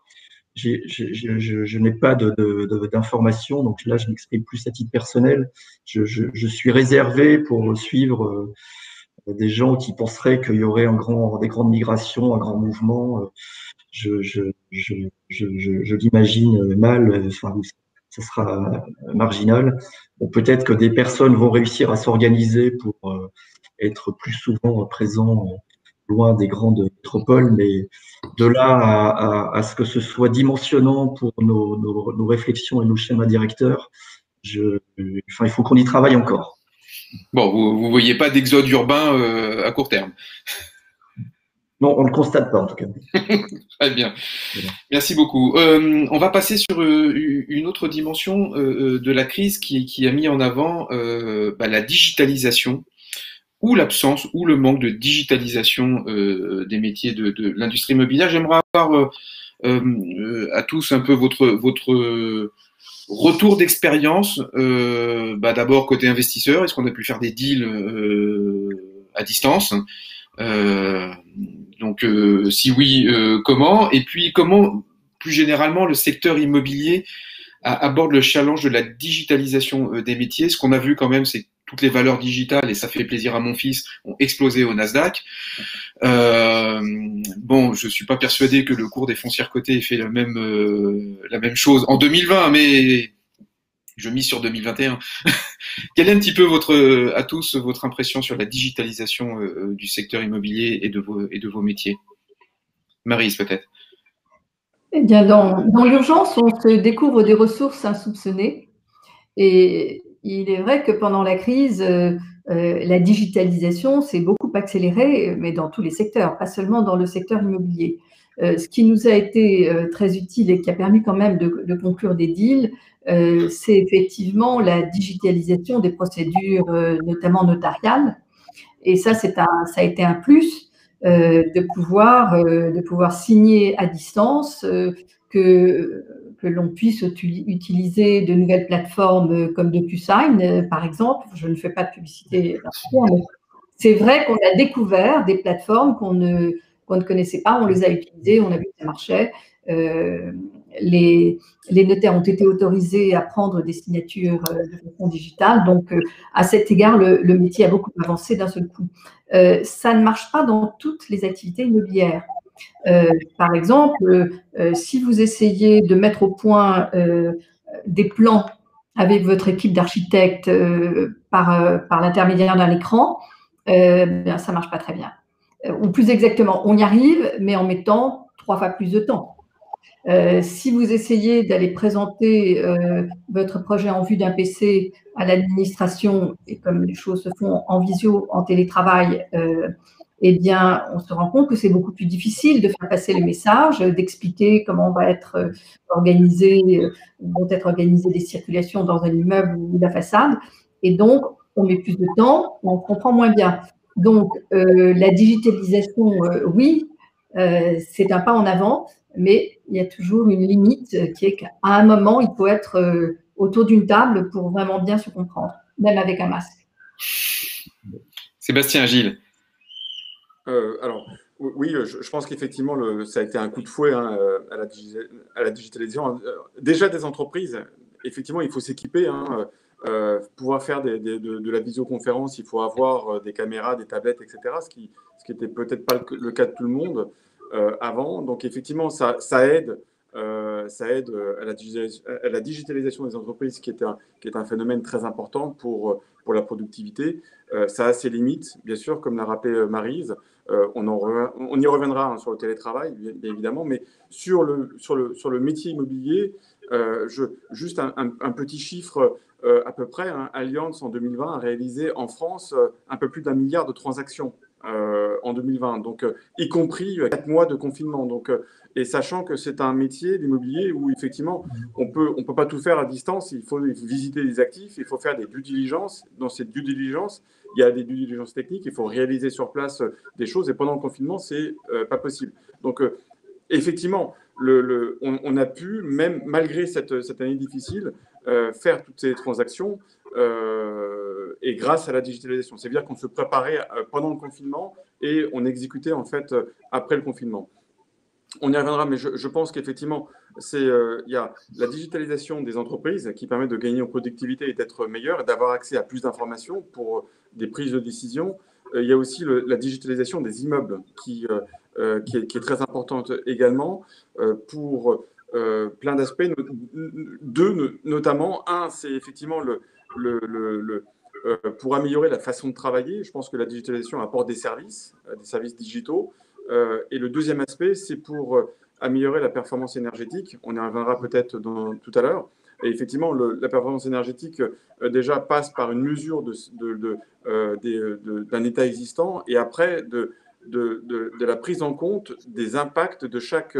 je n'ai pas d'informations, donc là je m'exprime plus à titre personnel. Je suis réservé pour suivre des gens qui penseraient qu'il y aurait des grandes migrations, un grand mouvement. Je l'imagine mal, enfin, ça sera marginal. Bon, peut-être que des personnes vont réussir à s'organiser pour être plus souvent présents loin des grandes métropoles, mais de là à ce que ce soit dimensionnant pour nos réflexions et nos schémas directeurs, il faut qu'on y travaille encore. Bon, vous voyez pas d'exode urbain à court terme? Non, on ne le constate pas en tout cas. Très bien. Merci beaucoup. On va passer sur une autre dimension de la crise qui a mis en avant la digitalisation ou l'absence ou le manque de digitalisation des métiers de l'industrie immobilière. J'aimerais avoir à tous un peu votre retour d'expérience, d'abord côté investisseur, est-ce qu'on a pu faire des deals à distance? Donc, si oui, comment? Et puis, comment, plus généralement, le secteur immobilier aborde le challenge de la digitalisation des métiers? Ce qu'on a vu quand même, c'est que toutes les valeurs digitales, et ça fait plaisir à mon fils, ont explosé au Nasdaq. Bon, je suis pas persuadé que le cours des foncières cotées ait fait la même chose en 2020, mais je mise sur 2021. Quelle est un petit peu à tous votre impression sur la digitalisation du secteur immobilier et de vos métiers? Maryse, peut-être. Eh bien, dans l'urgence, on se découvre des ressources insoupçonnées. Et il est vrai que pendant la crise, la digitalisation s'est beaucoup accélérée, mais dans tous les secteurs, pas seulement dans le secteur immobilier. Ce qui nous a été très utile et qui a permis quand même de conclure des deals, c'est effectivement la digitalisation des procédures, notamment notariales. Et ça, ça a été un plus de pouvoir signer à distance, que l'on puisse utiliser de nouvelles plateformes comme DocuSign, par exemple. Je ne fais pas de publicité, mais c'est vrai qu'on a découvert des plateformes qu'on ne connaissait pas, on les a utilisées, on a vu que ça marchait. Les notaires ont été autorisés à prendre des signatures de façon digitale. Donc, à cet égard, le métier a beaucoup avancé d'un seul coup. Ça ne marche pas dans toutes les activités immobilières. Par exemple, si vous essayez de mettre au point des plans avec votre équipe d'architectes par l'intermédiaire d'un écran, bien, ça ne marche pas très bien. Ou plus exactement, on y arrive, mais en mettant 3 fois plus de temps. Si vous essayez d'aller présenter votre projet en vue d'un PC à l'administration, et comme les choses se font en visio, en télétravail, eh bien, on se rend compte que c'est beaucoup plus difficile de faire passer le message, d'expliquer comment vont être organisées les circulations dans un immeuble ou la façade. Et donc, on met plus de temps, on comprend moins bien. Donc, la digitalisation, oui, c'est un pas en avant, mais il y a toujours une limite qui est qu'à un moment, il faut être autour d'une table pour vraiment bien se comprendre, même avec un masque. Sébastien, Gilles. Alors, oui, je pense qu'effectivement, ça a été un coup de fouet à la digitalisation. Déjà, des entreprises, effectivement, il faut s'équiper. Pouvoir faire de la visioconférence, il faut avoir des caméras, des tablettes, etc., ce qui n'était peut-être pas le cas de tout le monde avant. Donc, effectivement, ça aide. Ça aide à la digitalisation des entreprises, qui est un phénomène très important pour la productivité. Ça a ses limites, bien sûr, comme l'a rappelé Maryse. On y reviendra sur le télétravail, bien évidemment, mais sur le métier immobilier, juste un petit chiffre à peu près. Allianz, en 2020, a réalisé en France un peu plus d'1 milliard de transactions en 2020, donc y compris 4 mois de confinement. Donc, et sachant que c'est un métier, l'immobilier, où effectivement, on peut pas tout faire à distance. Il faut visiter les actifs, il faut faire des due diligence. Dans ces due diligence, il y a des due diligence techniques, il faut réaliser sur place des choses. Et pendant le confinement, c'est pas possible. Donc, effectivement, on a pu, même malgré cette année difficile, faire toutes ces transactions et grâce à la digitalisation. C'est-à-dire qu'on se préparait pendant le confinement et on exécutait en fait après le confinement. On y reviendra, mais je pense qu'effectivement, il y a la digitalisation des entreprises qui permet de gagner en productivité et d'être meilleur et d'avoir accès à plus d'informations pour des prises de décision. Il y a aussi la digitalisation des immeubles qui est très importante également pour plein d'aspects. Deux, notamment. Un, c'est effectivement pour améliorer la façon de travailler. Je pense que la digitalisation apporte des services digitaux. Et le deuxième aspect, c'est pour améliorer la performance énergétique. On y reviendra peut-être tout à l'heure. Et effectivement, la performance énergétique déjà passe par une mesure d'un état existant et après de la prise en compte des impacts de chaque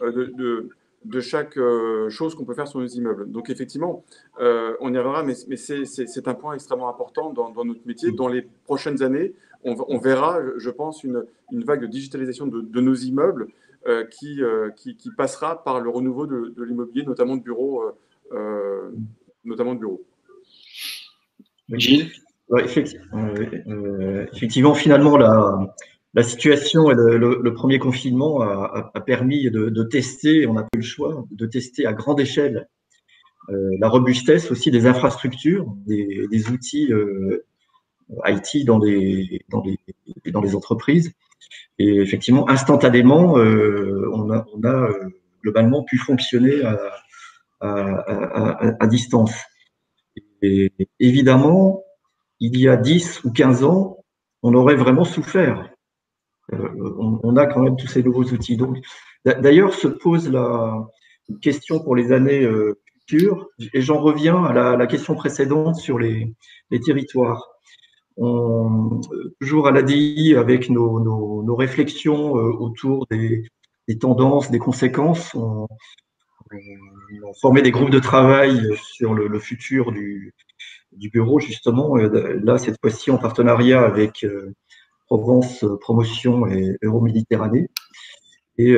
chose qu'on peut faire sur nos immeubles. Donc effectivement, on y reviendra, mais c'est un point extrêmement important dans notre métier. Dans les prochaines années, on verra, je pense, une vague de digitalisation de nos immeubles qui passera par le renouveau de l'immobilier, notamment de bureaux notamment de bureaux. Gilles? Ouais, effectivement, finalement, la situation et le premier confinement a permis de tester, on n'a pas eu le choix, de tester à grande échelle la robustesse aussi des infrastructures, des outils IT dans les entreprises. Et effectivement, instantanément, on a globalement pu fonctionner à distance. Et évidemment, il y a 10 ou 15 ans, on aurait vraiment souffert. On a quand même tous ces nouveaux outils. Donc, d'ailleurs, se pose la question pour les années futures, et j'en reviens à la question précédente sur les territoires. Toujours à l'ADI, avec nos réflexions autour des tendances, des conséquences, on formé des groupes de travail sur le futur du bureau, justement. Là, cette fois-ci, en partenariat avec Provence Promotion et Euroméditerranée. Et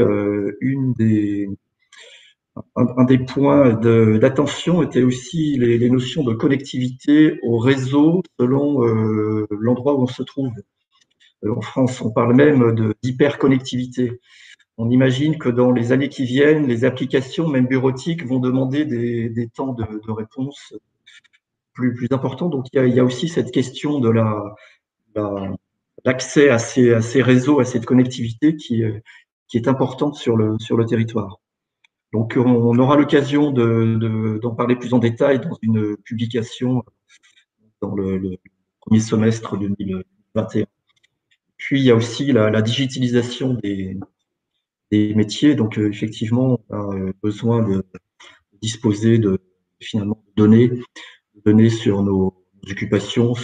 un des points d'attention était aussi les notions de connectivité au réseau selon l'endroit où on se trouve. En France, on parle même d'hyperconnectivité. On imagine que dans les années qui viennent, les applications, même bureautiques, vont demander des temps de réponse plus importants. Donc, il y a aussi cette question de l'accès à ces réseaux, à cette connectivité qui est importante sur le territoire. Donc, on aura l'occasion d'en parler plus en détail dans une publication dans le premier semestre 2021. Puis, il y a aussi la digitalisation des métiers. Donc, effectivement, on a besoin de disposer finalement de données sur nos occupations,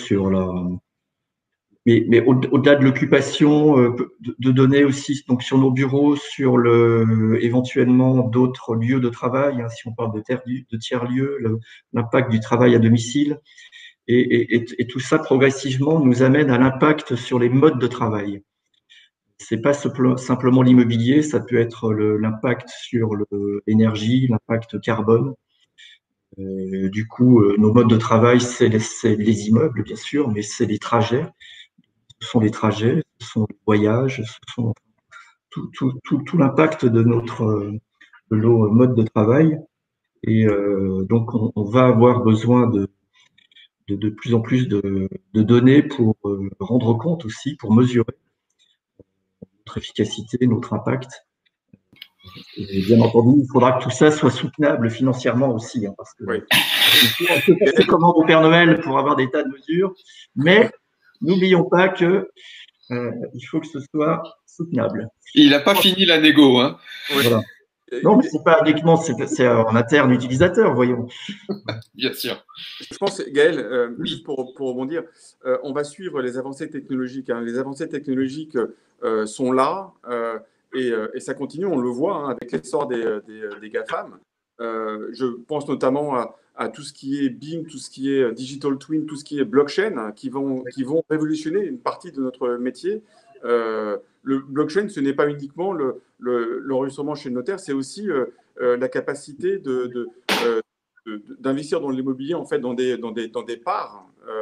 mais au-delà de l'occupation, de données aussi donc sur nos bureaux, sur éventuellement d'autres lieux de travail, hein, si on parle de tiers-lieux, l'impact du travail à domicile. Et tout ça, progressivement, nous amène à l'impact sur les modes de travail. C'est pas simplement l'immobilier, ça peut être l'impact sur l'énergie, l'impact carbone. Du coup, nos modes de travail, c'est les immeubles, bien sûr, mais c'est les trajets. Ce sont les trajets, ce sont les voyages, ce sont tout l'impact de nos modes de travail. Et donc, on va avoir besoin de plus en plus de données pour rendre compte aussi, pour mesurer notre efficacité, notre impact. Et bien entendu, il faudra que tout ça soit soutenable financièrement aussi, hein, parce que oui. On peut passer commande au Père Noël pour avoir des tas de mesures, mais n'oublions pas que il faut que ce soit soutenable. Il n'a pas fini la négo, hein. Voilà. Non, mais c'est pas uniquement, c'est en interne utilisateur, voyons. Bien sûr. Je pense, Gaël, juste pour rebondir, on va suivre les avancées technologiques. Hein. Les avancées technologiques sont là et ça continue, on le voit hein, avec l'essor des GAFAM. Je pense notamment à tout ce qui est BIM, tout ce qui est digital twin, tout ce qui est blockchain, hein, qui vont révolutionner une partie de notre métier. Le blockchain, ce n'est pas uniquement l'enregistrement chez le notaire, c'est aussi la capacité d'investir dans l'immobilier en fait dans des parts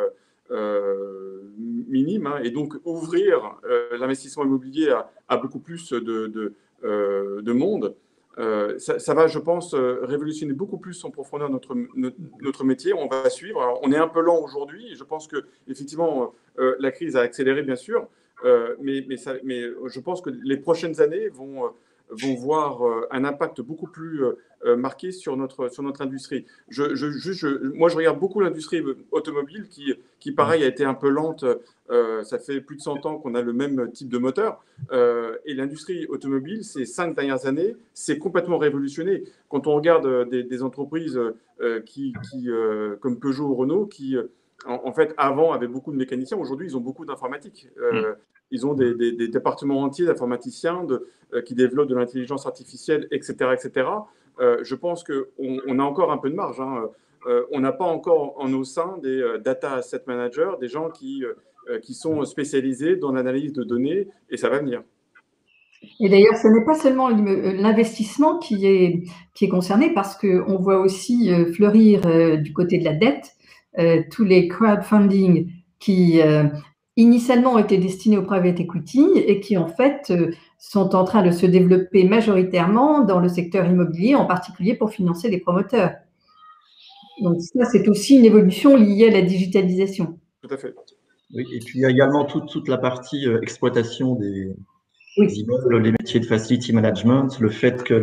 minimes hein, et donc ouvrir l'investissement immobilier à beaucoup plus de monde. Ça va, je pense, révolutionner beaucoup plus en profondeur notre métier. On va suivre. Alors, on est un peu lent aujourd'hui. Je pense que effectivement, la crise a accéléré, bien sûr, mais je pense que les prochaines années vont voir un impact beaucoup plus marqué sur notre industrie. Moi, je regarde beaucoup l'industrie automobile qui, pareil, a été un peu lente. Ça fait plus de 100 ans qu'on a le même type de moteur. Et l'industrie automobile, ces 5 dernières années, c'est complètement révolutionné. Quand on regarde des entreprises comme Peugeot ou Renault, qui, en fait, avant, avaient beaucoup de mécaniciens, aujourd'hui, ils ont beaucoup d'informatique. Ils ont des départements entiers d'informaticiens qui développent de l'intelligence artificielle, etc. etc. Je pense qu'on a encore un peu de marge. Hein. On n'a pas encore en nos seins des data asset managers, des gens qui sont spécialisés dans l'analyse de données, et ça va venir. Et d'ailleurs, ce n'est pas seulement l'investissement qui est concerné, parce qu'on voit aussi fleurir du côté de la dette tous les crowdfunding qui initialement ont été destinés au private equity et qui en fait sont en train de se développer majoritairement dans le secteur immobilier, en particulier pour financer les promoteurs. Donc ça, c'est aussi une évolution liée à la digitalisation. Tout à fait. Oui, et puis il y a également toute la partie exploitation des immeubles, les métiers de facility management, le fait que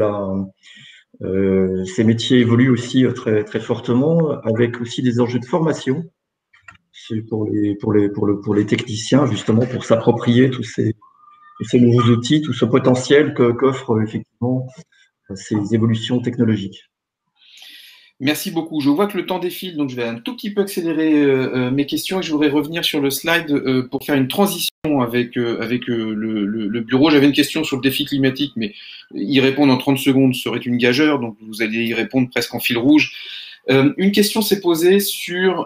ces métiers évoluent aussi très, très fortement, avec aussi des enjeux de formation. C'est pour les techniciens, justement, pour s'approprier tous ces nouveaux outils, tout ce potentiel qu'offrent effectivement ces évolutions technologiques. Merci beaucoup. Je vois que le temps défile, donc je vais un tout petit peu accélérer mes questions et je voudrais revenir sur le slide pour faire une transition avec le bureau. J'avais une question sur le défi climatique, mais y répondre en 30 secondes serait une gageure, donc vous allez y répondre presque en fil rouge. Une question s'est posée sur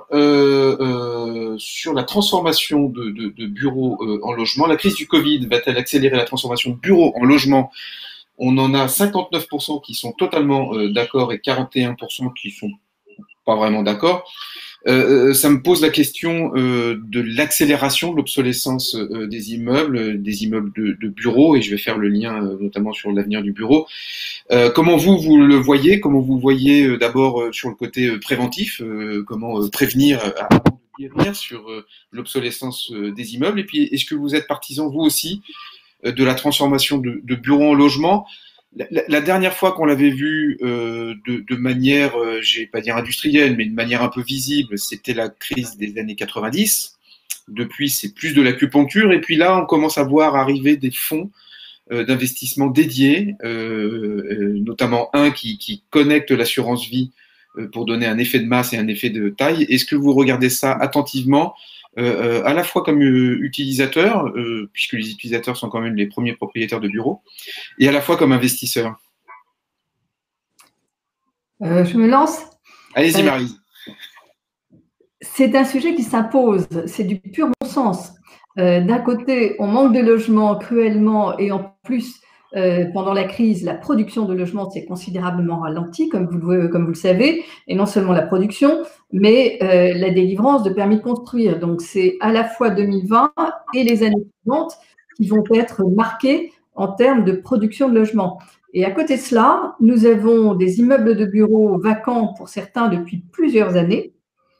la transformation de bureaux en logement. La crise du Covid va-t-elle accélérer la transformation de bureaux en logement? On en a 59% qui sont totalement d'accord et 41% qui sont pas vraiment d'accord. Ça me pose la question de l'accélération de l'obsolescence des immeubles de bureaux, et je vais faire le lien notamment sur l'avenir du bureau. Comment vous le voyez? Comment vous voyez d'abord sur le côté préventif, comment prévenir avant de guérir sur l'obsolescence des immeubles? Et puis, est-ce que vous êtes partisan, vous aussi, de la transformation de bureaux en logement? La dernière fois qu'on l'avait vu de manière, je vais pas dire industrielle, mais de manière un peu visible, c'était la crise des années 90. Depuis, c'est plus de l'acupuncture. Et puis là, on commence à voir arriver des fonds d'investissement dédiés, notamment un qui connecte l'assurance vie pour donner un effet de masse et un effet de taille. Est-ce que vous regardez ça attentivement, à la fois comme utilisateur, puisque les utilisateurs sont quand même les premiers propriétaires de bureaux, et à la fois comme investisseur? Je me lance. Allez-y, Marie. C'est un sujet qui s'impose, c'est du pur bon sens. D'un côté, on manque de logements cruellement, et en plus, pendant la crise, la production de logements s'est considérablement ralentie, comme vous le savez, et non seulement la production, mais la délivrance de permis de construire. Donc, c'est à la fois 2020 et les années suivantes qui vont être marquées en termes de production de logements. Et à côté de cela, nous avons des immeubles de bureaux vacants pour certains depuis plusieurs années,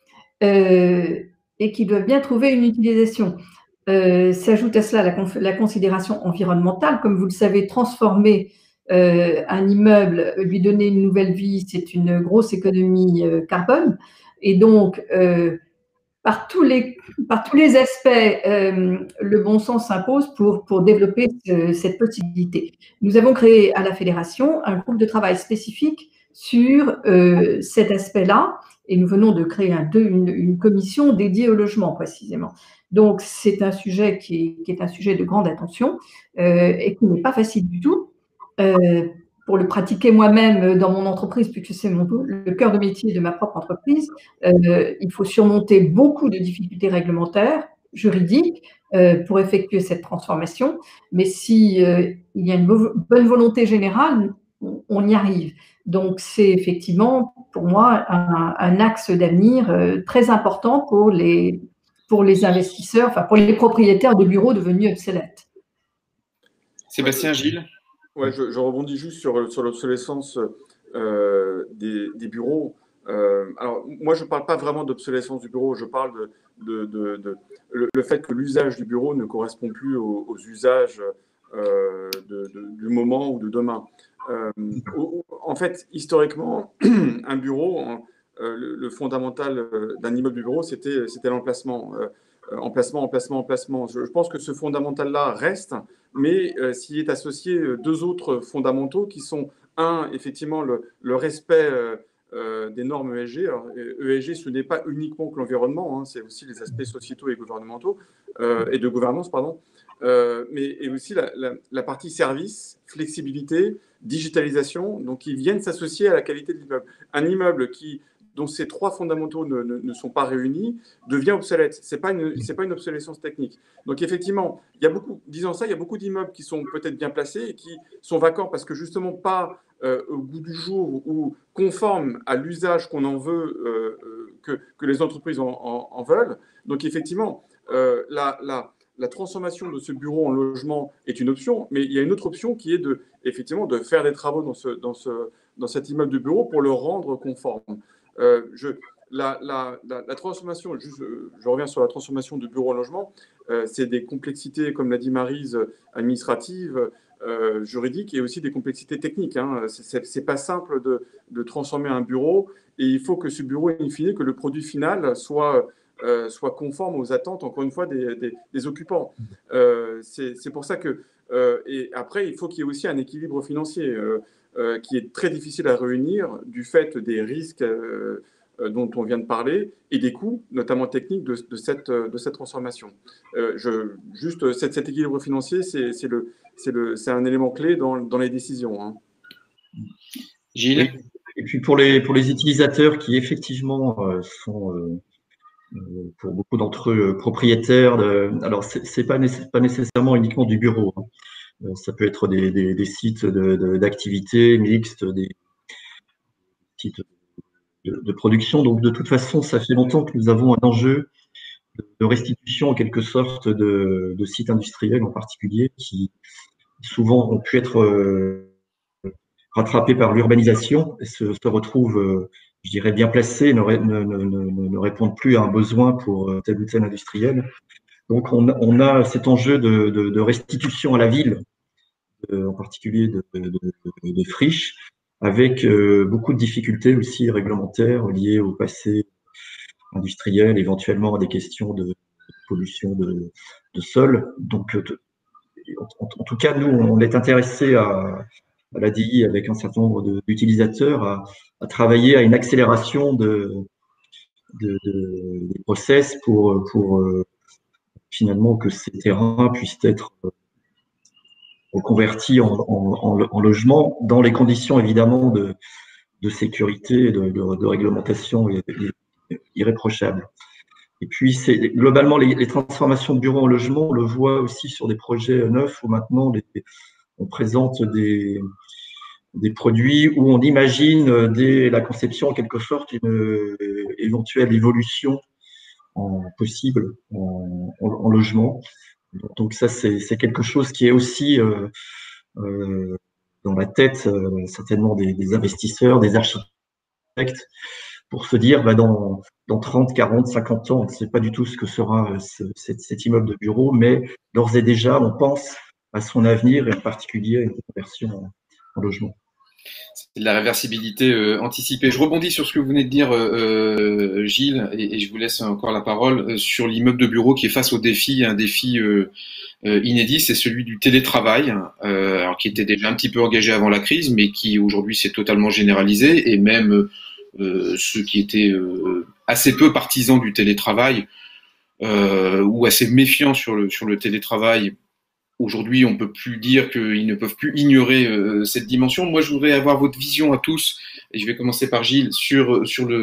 et qui doivent bien trouver une utilisation. S'ajoute à cela la considération environnementale. Comme vous le savez, transformer un immeuble, lui donner une nouvelle vie, c'est une grosse économie carbone. Et donc, par tous les aspects, le bon sens s'impose pour développer cette possibilité. Nous avons créé à la Fédération un groupe de travail spécifique sur cet aspect-là, et nous venons de créer une commission dédiée au logement précisément. Donc, c'est un sujet qui est un sujet de grande attention et qui n'est pas facile du tout. Pour le pratiquer moi-même dans mon entreprise, puisque c'est le cœur de métier de ma propre entreprise, il faut surmonter beaucoup de difficultés réglementaires, juridiques, pour effectuer cette transformation. Mais si il y a une bonne volonté générale, on y arrive. Donc, c'est effectivement, pour moi, un axe d'avenir très important pour les investisseurs, enfin pour les propriétaires de bureaux devenus obsolètes. Sébastien, Gilles? Ouais, je rebondis juste sur l'obsolescence des bureaux. Alors, moi, je ne parle pas vraiment d'obsolescence du bureau, je parle le fait que l'usage du bureau ne correspond plus aux usages du moment ou de demain. En fait, historiquement, un bureau, le fondamental d'un immeuble du bureau, c'était l'emplacement. Emplacement. Je pense que ce fondamental-là reste, mais s'y est associé deux autres fondamentaux qui sont, un, effectivement, le respect des normes ESG. Alors, ESG, ce n'est pas uniquement que l'environnement, hein, c'est aussi les aspects sociétaux et gouvernementaux, et de gouvernance, pardon, mais aussi la partie service, flexibilité, digitalisation, donc qui viennent s'associer à la qualité de l'immeuble. Un immeuble qui dont ces trois fondamentaux ne sont pas réunis devient obsolète. C'est pas une obsolescence technique. Donc effectivement, disant ça, il y a beaucoup d'immeubles qui sont peut-être bien placés et qui sont vacants parce que justement pas au goût du jour ou conformes à l'usage qu'on en veut, que les entreprises en veulent. Donc effectivement, la transformation de ce bureau en logement est une option, mais il y a une autre option qui est effectivement de faire des travaux dans cet immeuble de bureau pour le rendre conforme. La transformation, je reviens sur la transformation de bureau en logement, c'est des complexités, comme l'a dit Maryse, administratives, juridiques et aussi des complexités techniques. Hein. C'est pas simple de transformer un bureau et il faut que ce bureau, in fine, que le produit final soit conforme aux attentes, encore une fois, des occupants. C'est pour ça que... et après, il faut qu'il y ait aussi un équilibre financier qui est très difficile à réunir du fait des risques dont on vient de parler et des coûts, notamment techniques, de cette transformation. Juste, cet équilibre financier, c'est un élément clé dans les décisions. Hein. Gilles? Oui. Et puis pour les utilisateurs qui effectivement sont... pour beaucoup d'entre eux propriétaires. Alors, c'est pas nécessairement uniquement du bureau. Hein. Ça peut être des sites d'activités mixtes, des sites de production. Donc, de toute façon, ça fait longtemps que nous avons un enjeu de restitution, en quelque sorte, de sites industriels en particulier, qui souvent ont pu être rattrapés par l'urbanisation et se retrouvent je dirais, bien placés, ne répondent plus à un besoin pour tel ou tel industriel. Donc, on a cet enjeu de restitution à la ville, en particulier de friches, avec beaucoup de difficultés aussi réglementaires liées au passé industriel, éventuellement à des questions de pollution de sol. Donc, en tout cas, nous, on est intéressés à l'ADI avec un certain nombre d'utilisateurs à travailler à une accélération des process pour finalement que ces terrains puissent être reconvertis en logement dans les conditions évidemment de sécurité et de réglementation irréprochables. Et puis, globalement, les transformations de bureaux en logement, on le voit aussi sur des projets neufs où maintenant on présente des produits où on imagine dès la conception, en quelque sorte, une éventuelle évolution possible en logement. Donc ça, c'est quelque chose qui est aussi dans la tête certainement des investisseurs, des architectes, pour se dire dans 30, 40, 50 ans, on ne sait pas du tout ce que sera cet immeuble de bureau, mais d'ores et déjà, on pense à son avenir et en particulier à une conversion en logement. C'est de la réversibilité anticipée. Je rebondis sur ce que vous venez de dire, Gilles, et je vous laisse encore la parole sur l'immeuble de bureau qui est face au défi, un défi inédit, c'est celui du télétravail, alors qui était déjà un petit peu engagé avant la crise, mais qui aujourd'hui s'est totalement généralisé, et même ceux qui étaient assez peu partisans du télétravail ou assez méfiants sur le télétravail. Aujourd'hui, on ne peut plus dire qu'ils ne peuvent plus ignorer cette dimension. Moi, je voudrais avoir votre vision à tous, et je vais commencer par Gilles, sur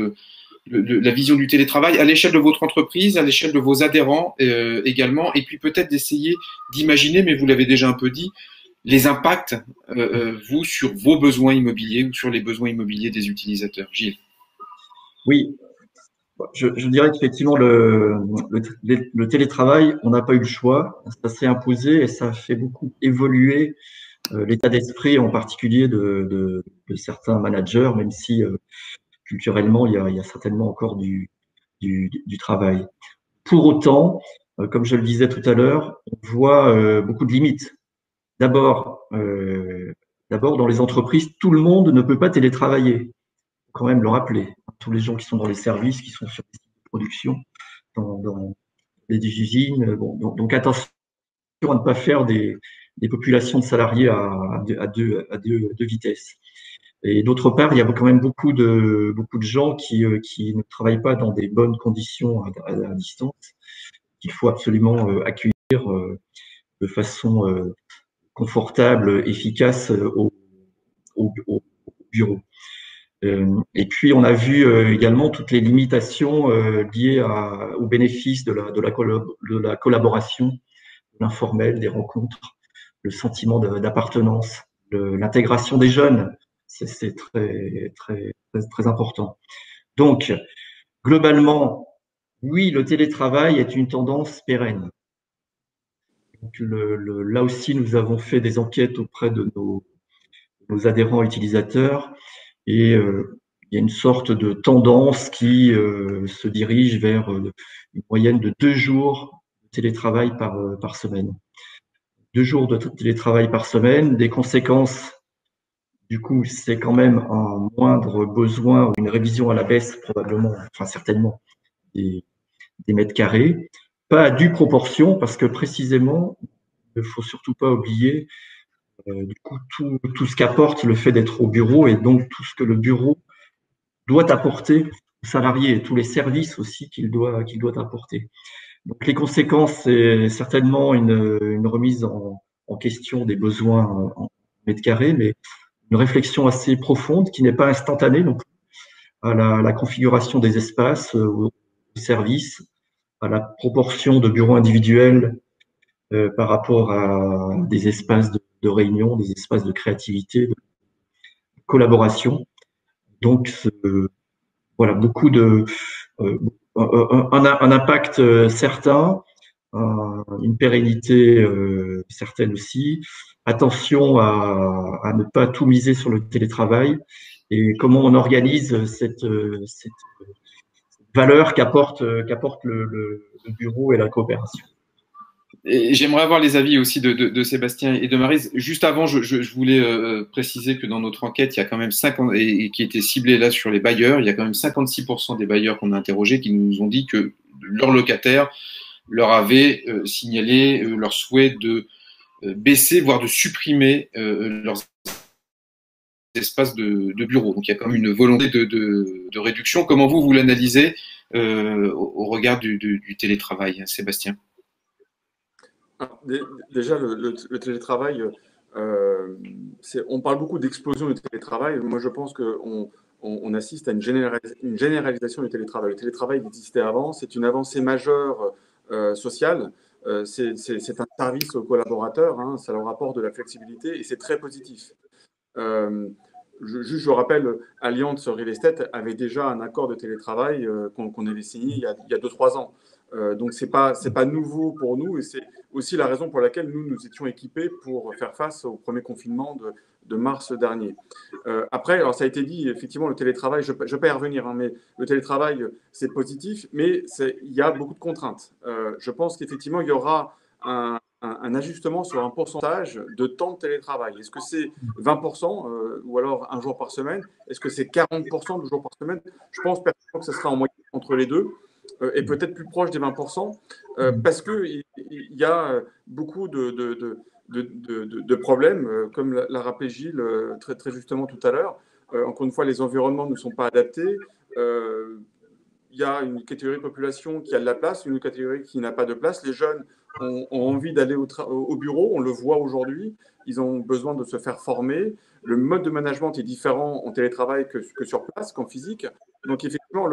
la vision du télétravail à l'échelle de votre entreprise, à l'échelle de vos adhérents également, et puis peut-être d'essayer d'imaginer, mais vous l'avez déjà un peu dit, les impacts, vous, sur vos besoins immobiliers ou sur les besoins immobiliers des utilisateurs. Gilles. Oui. Je dirais qu'effectivement, le télétravail, on n'a pas eu le choix. Ça s'est imposé et ça a fait beaucoup évoluer l'état d'esprit, en particulier de certains managers, même si culturellement, il y a certainement encore du travail. Pour autant, comme je le disais tout à l'heure, on voit beaucoup de limites. D'abord, dans les entreprises, tout le monde ne peut pas télétravailler. Quand même le rappeler. Tous les gens qui sont dans les services, qui sont sur les sites de production, dans les usines. Bon, donc attention à ne pas faire des populations de salariés à deux vitesses. Et d'autre part, il y a quand même beaucoup de gens qui ne travaillent pas dans des bonnes conditions à distance, qu'il faut absolument accueillir de façon confortable, efficace au bureau. Et puis, on a vu également toutes les limitations liées aux bénéfices de la collaboration, de l'informel, des rencontres, le sentiment d'appartenance, l'intégration des jeunes. C'est très important. Donc, globalement, oui, le télétravail est une tendance pérenne. Donc, là aussi, nous avons fait des enquêtes auprès de nos adhérents utilisateurs et il y a une sorte de tendance qui se dirige vers une moyenne de 2 jours de télétravail par semaine. 2 jours de télétravail par semaine, des conséquences, du coup, c'est quand même un moindre besoin ou une révision à la baisse probablement, enfin certainement, des mètres carrés. Pas à due proportion parce que précisément, il ne faut surtout pas oublier du coup tout ce qu'apporte le fait d'être au bureau et donc tout ce que le bureau doit apporter aux salariés et tous les services aussi qu'il doit apporter. Donc les conséquences, c'est certainement une remise en question des besoins en mètres carrés, mais une réflexion assez profonde qui n'est pas instantanée donc à la configuration des espaces, aux services, à la proportion de bureaux individuels par rapport à des espaces de réunion, des espaces de créativité, de collaboration. Donc, voilà, beaucoup de un impact certain, une pérennité certaine aussi. Attention à ne pas tout miser sur le télétravail et comment on organise cette valeur qu'apporte le bureau et la coopération. Et j'aimerais avoir les avis aussi de Sébastien et de Maryse. Juste avant, je voulais préciser que dans notre enquête, il y a quand même 50, et qui était ciblée là sur les bailleurs, il y a quand même 56% des bailleurs qu'on a interrogés qui nous ont dit que leurs locataires leur avaient signalé leur souhait de baisser, voire de supprimer leurs espaces de bureau. Donc il y a quand même une volonté de réduction. Comment vous l'analysez au regard du télétravail, Sébastien? Alors, déjà, le télétravail, on parle beaucoup d'explosion du télétravail. Moi, je pense qu'on assiste à une généralisation du télétravail. Le télétravail existait avant, c'est une avancée majeure sociale. C'est un service aux collaborateurs, hein, ça leur apporte de la flexibilité et c'est très positif. Je rappelle, Allianz Real Estate avait déjà un accord de télétravail qu'on avait signé il y a 2-3 ans. Donc, ce n'est pas nouveau pour nous et c'est aussi la raison pour laquelle nous étions équipés pour faire face au premier confinement de mars dernier. Après, alors ça a été dit, effectivement, le télétravail, je ne vais pas y revenir, hein, mais le télétravail, c'est positif, mais il y a beaucoup de contraintes. Je pense qu'effectivement, il y aura un ajustement sur un pourcentage de temps de télétravail. Est-ce que c'est 20% ou alors un jour par semaine? Est-ce que c'est 40% de jours par semaine? Je pense personnellement que ce sera en moyenne entre les deux et peut-être plus proche des 20% parce qu'il y a beaucoup de problèmes, comme l'a rappelé Gilles très, très justement tout à l'heure. Encore une fois, les environnements ne sont pas adaptés. Il y a une catégorie de population qui a de la place, une catégorie qui n'a pas de place. Les jeunes ont envie d'aller au bureau, on le voit aujourd'hui. Ils ont besoin de se faire former. Le mode de management est différent en télétravail que sur place, qu'en physique. Donc, effectivement,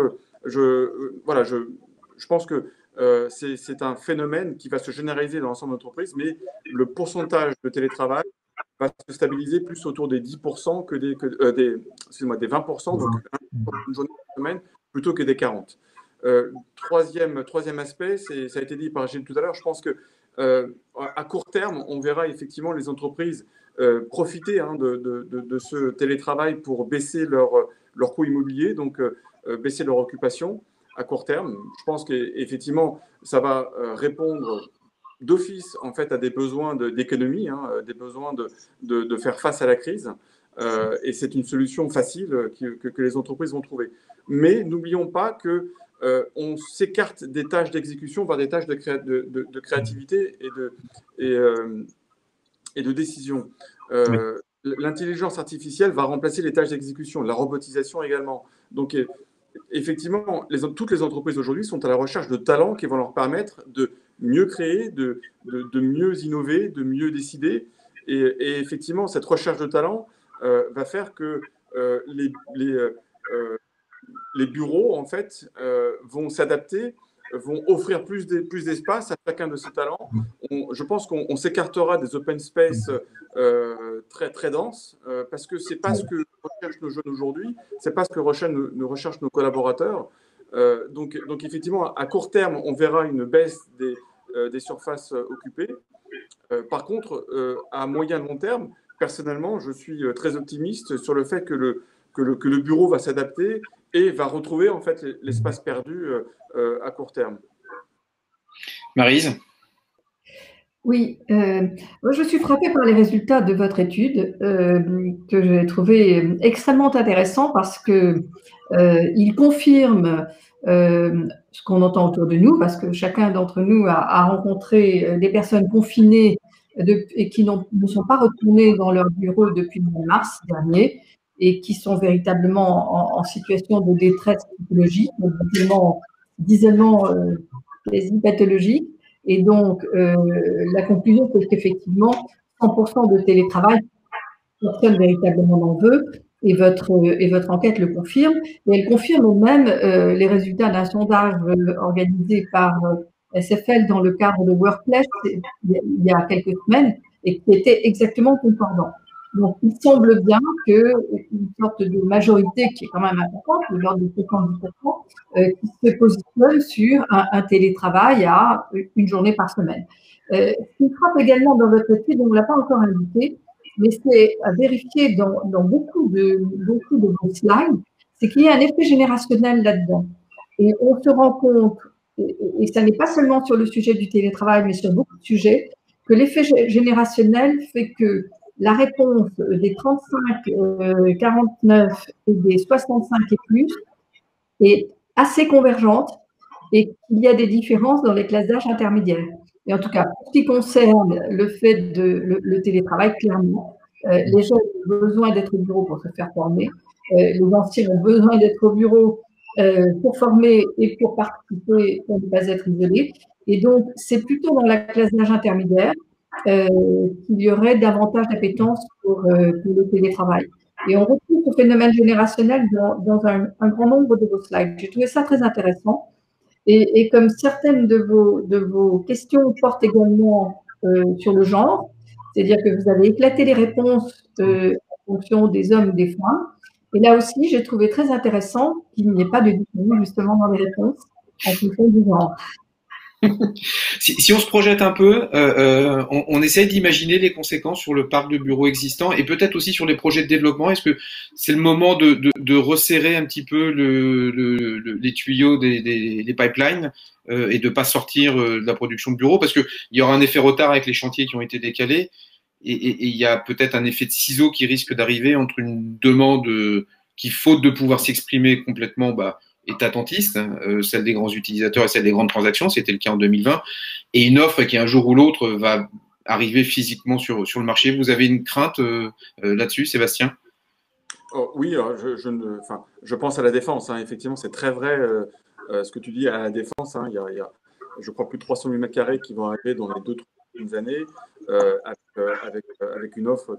je pense que c'est un phénomène qui va se généraliser dans l'ensemble de l'entreprise, mais le pourcentage de télétravail va se stabiliser plus autour des 10% que des 20%, donc une journée par semaine, plutôt que des 40. Troisième aspect, ça a été dit par Gilles tout à l'heure, je pense que à court terme, on verra effectivement les entreprises profiter de ce télétravail pour baisser leur coût immobilier, donc baisser leur occupation à court terme. Je pense qu'effectivement, ça va répondre d'office en fait à des besoins d'économie, des besoins de faire face à la crise. Et c'est une solution facile que les entreprises vont trouver. Mais n'oublions pas que on s'écarte des tâches d'exécution vers des tâches de créativité et de décision. L'intelligence artificielle va remplacer les tâches d'exécution, la robotisation également. Donc, effectivement, toutes les entreprises aujourd'hui sont à la recherche de talents qui vont leur permettre de mieux créer, de mieux innover, de mieux décider. Et effectivement, cette recherche de talent va faire que les bureaux, en fait, vont s'adapter, vont offrir plus d'espace à chacun de ses talents. Je pense qu'on s'écartera des open space très, très denses, parce que ce n'est pas ce que recherchent nos jeunes aujourd'hui, ce n'est pas ce que recherchent nos collaborateurs. Donc, effectivement, à court terme, on verra une baisse des surfaces occupées. Par contre, à moyen et long terme, personnellement, je suis très optimiste sur le fait que le bureau va s'adapter et va retrouver en fait l'espace perdu à court terme. Maryse? Oui, moi je suis frappée par les résultats de votre étude que j'ai trouvé extrêmement intéressant parce que il confirme ce qu'on entend autour de nous, parce que chacun d'entre nous a rencontré des personnes confinées et qui ne sont pas retournées dans leur bureau depuis le mois de mars dernier et qui sont véritablement en situation de détresse psychologique, d'isolement quasi pathologique. Et donc, la conclusion, c'est qu'effectivement, 100% de télétravail, personne véritablement n'en veut, et votre enquête le confirme. Et elle confirme même les résultats d'un sondage organisé par SFL dans le cadre de Workplace il y a quelques semaines, et qui était exactement concordant. Donc, il semble bien qu'une sorte de majorité qui est quand même importante, de l'ordre de 70%, qui se positionne sur un télétravail à une journée par semaine. Ce qui frappe également dans votre étude, on ne l'a pas encore indiqué, mais c'est à vérifier dans beaucoup de vos slides, c'est qu'il y a un effet générationnel là-dedans. Et on se rend compte, et ça n'est pas seulement sur le sujet du télétravail, mais sur beaucoup de sujets, que l'effet générationnel fait que la réponse des 35, 49 et des 65 et plus est assez convergente et qu'il y a des différences dans les classes d'âge intermédiaires. Et en tout cas, pour ce qui concerne le fait de le télétravail, clairement, les jeunes ont besoin d'être au bureau pour se faire former, les anciens ont besoin d'être au bureau pour former et pour participer, pour ne pas être isolés. Et donc, c'est plutôt dans la classe d'âge intermédiaire qu'il y aurait davantage d'appétence pour le télétravail. Et on retrouve ce phénomène générationnel dans un grand nombre de vos slides. J'ai trouvé ça très intéressant. Et comme certaines de vos questions portent également sur le genre, c'est-à-dire que vous avez éclaté les réponses en fonction des hommes ou des femmes. Et là aussi, j'ai trouvé très intéressant qu'il n'y ait pas de différence justement dans les réponses en fonction du genre. Si on se projette un peu, on essaie d'imaginer les conséquences sur le parc de bureaux existant et peut-être aussi sur les projets de développement. Est-ce que c'est le moment de resserrer un petit peu les tuyaux des pipelines et de ne pas sortir de la production de bureaux, parce qu'il y aura un effet retard avec les chantiers qui ont été décalés et il y a peut-être un effet de ciseau qui risque d'arriver entre une demande qui, faute de pouvoir s'exprimer complètement, est attentiste, celle des grands utilisateurs et celle des grandes transactions, c'était le cas en 2020, et une offre qui un jour ou l'autre va arriver physiquement sur le marché. Vous avez une crainte là-dessus, Sébastien? Oui, je pense à la défense. Effectivement, c'est très vrai ce que tu dis à la défense. Il y a, je crois, plus de 300 000 m² qui vont arriver dans les 2-3 prochaines années avec une offre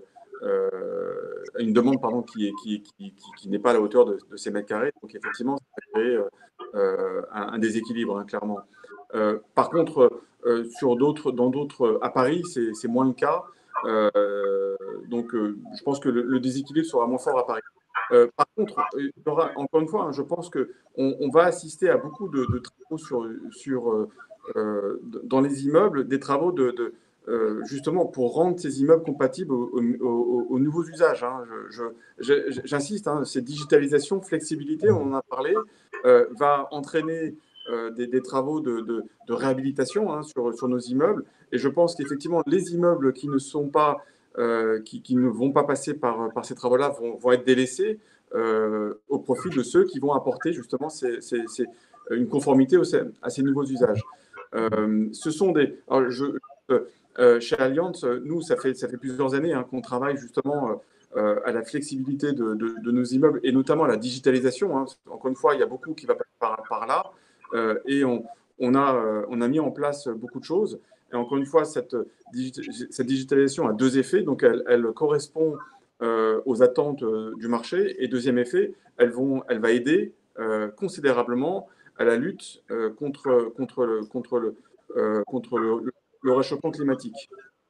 une demande qui n'est pas à la hauteur de ces mètres carrés. Donc effectivement, ça va créer un déséquilibre, clairement. Par contre, dans d'autres, à Paris, c'est moins le cas. Donc je pense que le déséquilibre sera moins fort à Paris. Par contre, il y aura, encore une fois, je pense qu'on va assister à beaucoup de travaux dans les immeubles, des travaux justement pour rendre ces immeubles compatibles aux nouveaux usages. J'insiste, cette digitalisation, flexibilité, on en a parlé, va entraîner des travaux de réhabilitation sur nos immeubles. Et je pense qu'effectivement, les immeubles qui ne sont pas, qui ne vont pas passer par ces travaux-là vont être délaissés au profit de ceux qui vont apporter justement une conformité à ces nouveaux usages. Ce sont des... chez Allianz, nous, ça fait plusieurs années qu'on travaille justement à la flexibilité de nos immeubles et notamment à la digitalisation. Encore une fois, il y a beaucoup qui va passer par là et on a mis en place beaucoup de choses. Et encore une fois, cette digitalisation a deux effets. Donc, elle correspond aux attentes du marché. Et deuxième effet, elle va aider considérablement à la lutte contre le réchauffement climatique.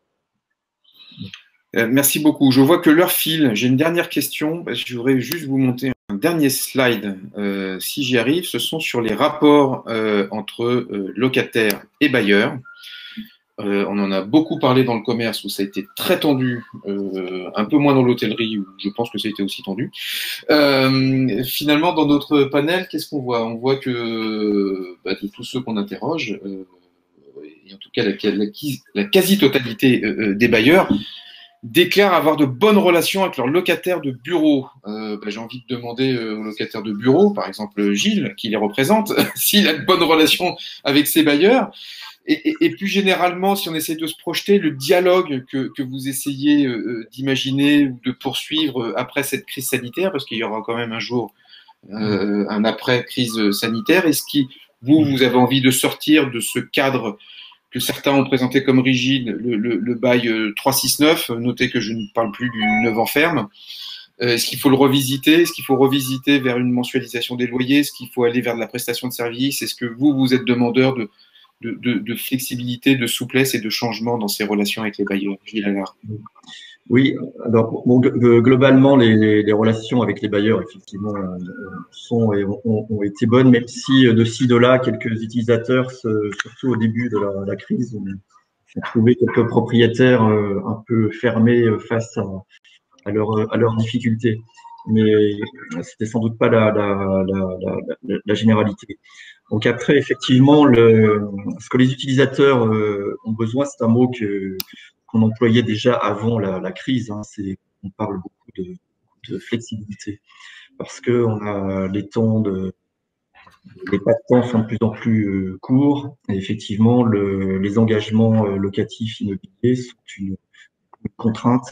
Merci beaucoup. Je vois que l'heure file. J'ai une dernière question. Je voudrais juste vous montrer un dernier slide, si j'y arrive. Ce sont sur les rapports entre locataires et bailleurs. On en a beaucoup parlé dans le commerce où ça a été très tendu, un peu moins dans l'hôtellerie où je pense que ça a été aussi tendu. Finalement, dans notre panel, qu'est-ce qu'on voit? On voit que de tous ceux qu'on interroge, et en tout cas la quasi-totalité des bailleurs, déclarent avoir de bonnes relations avec leurs locataires de bureau. J'ai envie de demander aux locataires de bureau, par exemple Gilles, qui les représente, s'il a de bonnes relations avec ses bailleurs. Et plus généralement, si on essaie de se projeter, le dialogue que vous essayez d'imaginer ou de poursuivre après cette crise sanitaire, parce qu'il y aura quand même un jour un après-crise sanitaire, est-ce que vous avez envie de sortir de ce cadre que certains ont présenté comme rigide, le bail 369, notez que je ne parle plus du 9 ans ferme. Est-ce qu'il faut le revisiter? Est-ce qu'il faut revisiter vers une mensualisation des loyers? Est-ce qu'il faut aller vers de la prestation de services? Est-ce que vous êtes demandeur de flexibilité, de souplesse et de changement dans ces relations avec les bailleurs? Gilles Allard. Oui, alors globalement, les relations avec les bailleurs, effectivement, sont et ont été bonnes, même si de ci, de là, quelques utilisateurs, surtout au début de la crise, ont trouvé quelques propriétaires un peu fermés face à leurs difficultés. Mais c'était sans doute pas la généralité. Donc après, effectivement, ce que les utilisateurs ont besoin, c'est un mot qu'on employait déjà avant la crise. Hein, on parle beaucoup de flexibilité parce que on a les pas de temps sont de plus en plus courts. Et effectivement, les engagements locatifs immobiliers sont une contrainte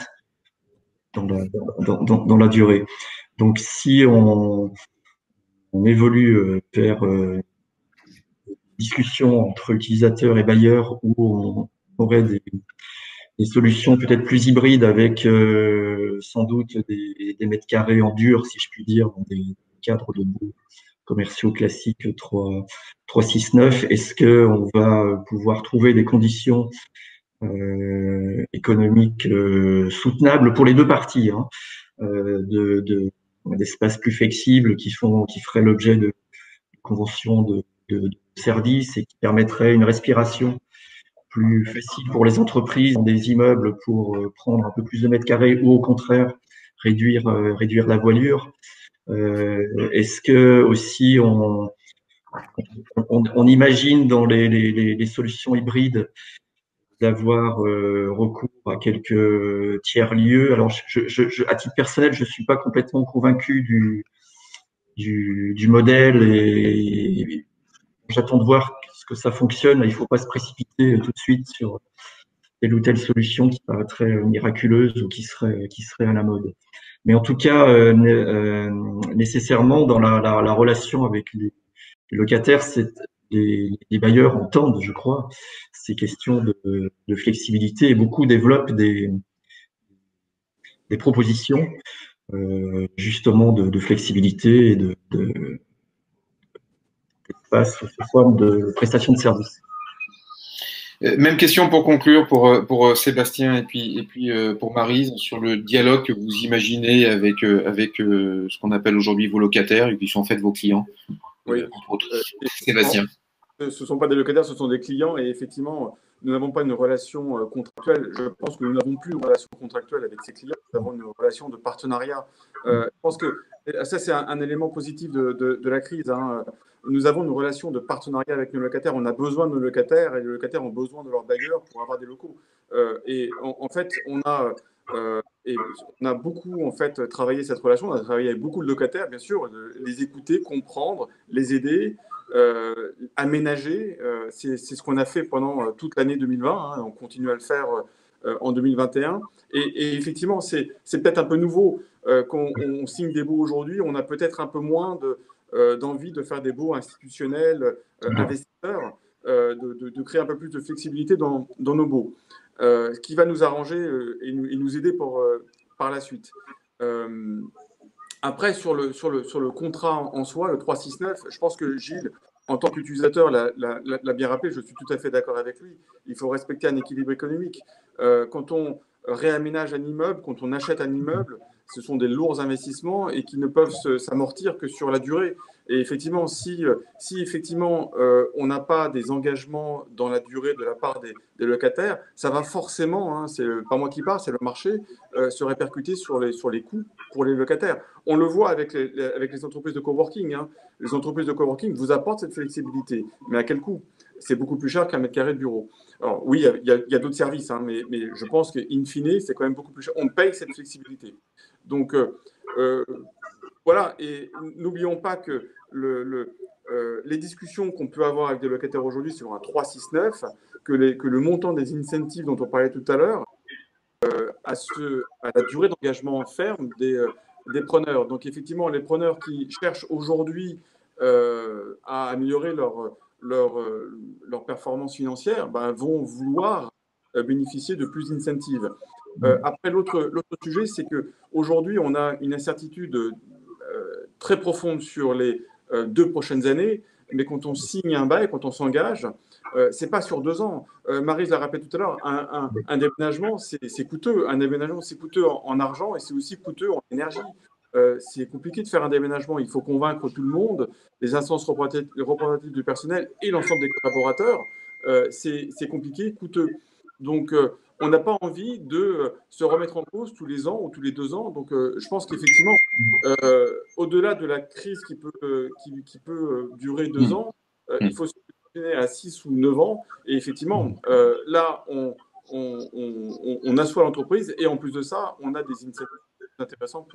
dans la durée. Donc, si on évolue vers discussion entre utilisateurs et bailleurs où on aurait des solutions peut-être plus hybrides avec sans doute des mètres carrés en dur, si je puis dire, dans des cadres de baux commerciaux classiques 369. Est-ce qu'on va pouvoir trouver des conditions économiques soutenables pour les deux parties, hein, d'espaces plus flexibles qui feraient l'objet de conventions de services et qui permettraient une respiration plus facile pour les entreprises dans des immeubles pour prendre un peu plus de mètres carrés ou au contraire réduire la voilure. Est-ce que aussi on imagine dans les solutions hybrides d'avoir recours à quelques tiers-lieux? Alors, à titre personnel, je suis pas complètement convaincu du modèle et j'attends de voir ce que ça fonctionne. Il faut pas se précipiter tout de suite sur telle ou telle solution qui paraîtrait miraculeuse ou qui serait à la mode. Mais en tout cas, nécessairement dans la relation avec les locataires, les bailleurs entendent, je crois, ces questions de flexibilité et beaucoup développent des propositions justement de flexibilité et d'espace sous forme de prestation de services. Même question pour conclure pour Sébastien et puis pour Maryse sur le dialogue que vous imaginez avec ce qu'on appelle aujourd'hui vos locataires et qui sont en fait vos clients. Oui. Sébastien. Ce ne sont pas des locataires, ce sont des clients et effectivement, nous n'avons pas une relation contractuelle. Je pense que nous n'avons plus une relation contractuelle avec ces clients, nous avons une relation de partenariat. Je pense que ça, c'est un élément positif de la crise. Hein. Nous avons une relation de partenariat avec nos locataires. On a besoin de nos locataires et les locataires ont besoin de leurs bailleurs pour avoir des locaux. Et en fait, on a beaucoup en fait travaillé cette relation. On a travaillé avec beaucoup de locataires, bien sûr, les écouter, comprendre, les aider. Aménager, c'est ce qu'on a fait pendant toute l'année 2020, hein, on continue à le faire en 2021 et effectivement c'est peut-être un peu nouveau qu'on signe des baux aujourd'hui, on a peut-être un peu moins d'envie de faire des baux institutionnels investisseurs, de créer un peu plus de flexibilité dans nos baux, ce qui va nous arranger et nous aider par la suite. Après, sur le contrat en soi, le 369, je pense que Gilles, en tant qu'utilisateur, l'a bien rappelé, je suis tout à fait d'accord avec lui. Il faut respecter un équilibre économique. Quand on réaménage un immeuble, quand on achète un immeuble, ce sont des lourds investissements et qui ne peuvent s'amortir que sur la durée. Et effectivement, si effectivement on n'a pas des engagements dans la durée de la part des locataires, ça va forcément, c'est pas moi qui parle, c'est le marché, se répercuter sur les coûts pour les locataires. On le voit avec les entreprises de coworking. Les entreprises de coworking vous apportent cette flexibilité, mais à quel coût? C'est beaucoup plus cher qu'un mètre carré de bureau. Alors oui, il y a d'autres services, mais je pense qu'in fine, c'est quand même beaucoup plus cher. On paye cette flexibilité. Donc voilà, et n'oublions pas que les discussions qu'on peut avoir avec des locataires aujourd'hui sur un 369, que le montant des incentives dont on parlait tout à l'heure, à la durée d'engagement ferme des preneurs. Donc effectivement, les preneurs qui cherchent aujourd'hui à améliorer leur performance financière vont vouloir bénéficier de plus d'incentives. Après, l'autre sujet, c'est qu'aujourd'hui, on a une incertitude très profonde sur les 2 prochaines années, mais quand on signe un bail, quand on s'engage, c'est pas sur 2 ans. Maryse l'a rappelé tout à l'heure, un déménagement, c'est coûteux. Un déménagement, c'est coûteux en argent et c'est aussi coûteux en énergie. C'est compliqué de faire un déménagement. Il faut convaincre tout le monde, les instances représentatives du personnel et l'ensemble des collaborateurs. C'est compliqué, coûteux. Donc, on n'a pas envie de se remettre en cause tous les ans ou tous les 2 ans. Donc, je pense qu'effectivement, au-delà de la crise qui peut durer 2 ans, il faut se positionner à 6 ou 9 ans. Et effectivement, là, on assoit l'entreprise et en plus de ça, on a des initiatives intéressantes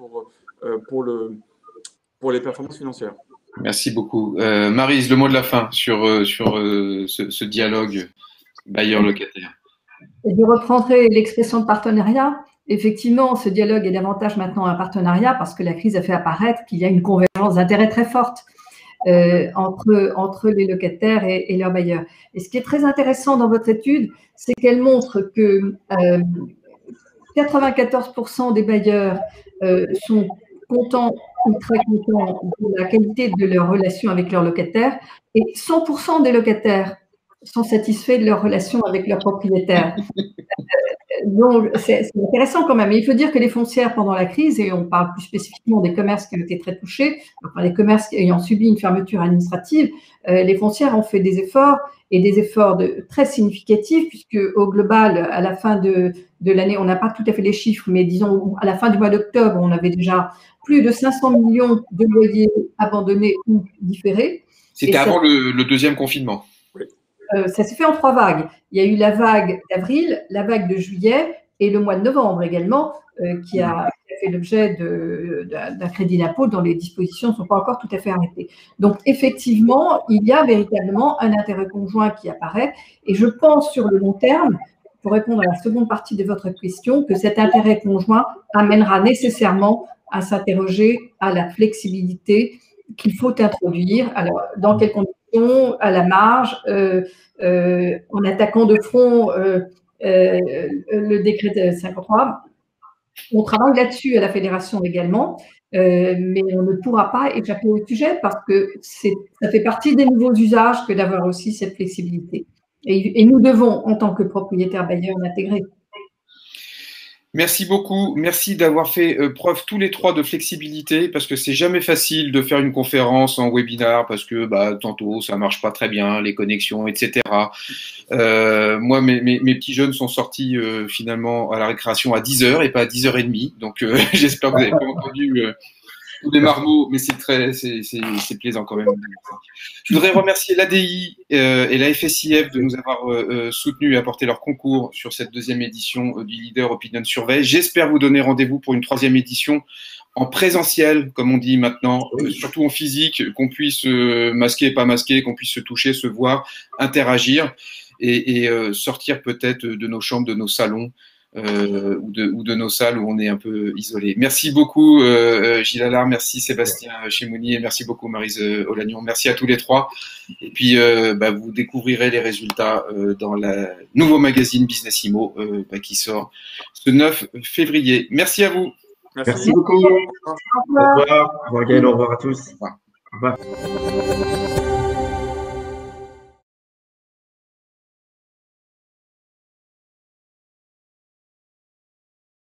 pour les performances financières. Merci beaucoup. Maryse, le mot de la fin sur ce dialogue bailleur-locataire. Je reprendrai l'expression de partenariat. Effectivement, ce dialogue est davantage maintenant un partenariat parce que la crise a fait apparaître qu'il y a une convergence d'intérêts très forte entre les locataires et leurs bailleurs. Et ce qui est très intéressant dans votre étude, c'est qu'elle montre que 94% des bailleurs sont contents ou très contents de la qualité de leur relation avec leurs locataires et 100% des locataires sont satisfaits de leur relation avec leurs propriétaires. Donc, c'est intéressant quand même. Et il faut dire que les foncières, pendant la crise, et on parle plus spécifiquement des commerces qui ont été très touchés, enfin, les commerces ayant subi une fermeture administrative, les foncières ont fait des efforts et des efforts très significatifs, puisque au global, à la fin de l'année, on n'a pas tout à fait les chiffres, mais disons, à la fin du mois d'octobre, on avait déjà plus de 500 millions de loyers abandonnés ou différés. C'était avant le deuxième confinement. Ça s'est fait en 3 vagues. Il y a eu la vague d'avril, la vague de juillet et le mois de novembre également, qui a fait l'objet d'un crédit d'impôt dont les dispositions ne sont pas encore tout à fait arrêtées. Donc, effectivement, il y a véritablement un intérêt conjoint qui apparaît. Et je pense, sur le long terme, pour répondre à la seconde partie de votre question, que cet intérêt conjoint amènera nécessairement à s'interroger à la flexibilité qu'il faut introduire. Alors, dans quelles conditions? À la marge, en attaquant de front le décret 53. On travaille là-dessus à la Fédération également, mais on ne pourra pas échapper au sujet parce que ça fait partie des nouveaux usages que d'avoir aussi cette flexibilité. Et nous devons, en tant que propriétaires bailleurs, l'intégrer. Merci beaucoup. Merci d'avoir fait preuve tous les 3 de flexibilité parce que c'est jamais facile de faire une conférence en webinar parce que tantôt ça marche pas très bien, les connexions, etc. Moi, mes petits jeunes sont sortis finalement à la récréation à 10h et pas à 10h30. Donc j'espère que vous avez pas entendu tous les marmots, mais c'est plaisant quand même. Je voudrais remercier l'ADI et la FSIF de nous avoir soutenus et apporté leur concours sur cette 2e édition du Leader Opinion Survey. J'espère vous donner rendez-vous pour une 3e édition en présentiel, comme on dit maintenant, surtout en physique, qu'on puisse masquer, pas masquer, qu'on puisse se toucher, se voir, interagir et sortir peut-être de nos chambres, de nos salons. Ou de nos salles où on est un peu isolé. Merci beaucoup Gilles Allard, merci Sébastien Chemouni et merci beaucoup Maryse Olagnon. Merci à tous les 3. Et puis vous découvrirez les résultats dans le nouveau magazine Business Immo qui sort ce 9 février. Merci à vous. Merci beaucoup. Au revoir. Au revoir Gaël, au revoir à tous. Au revoir.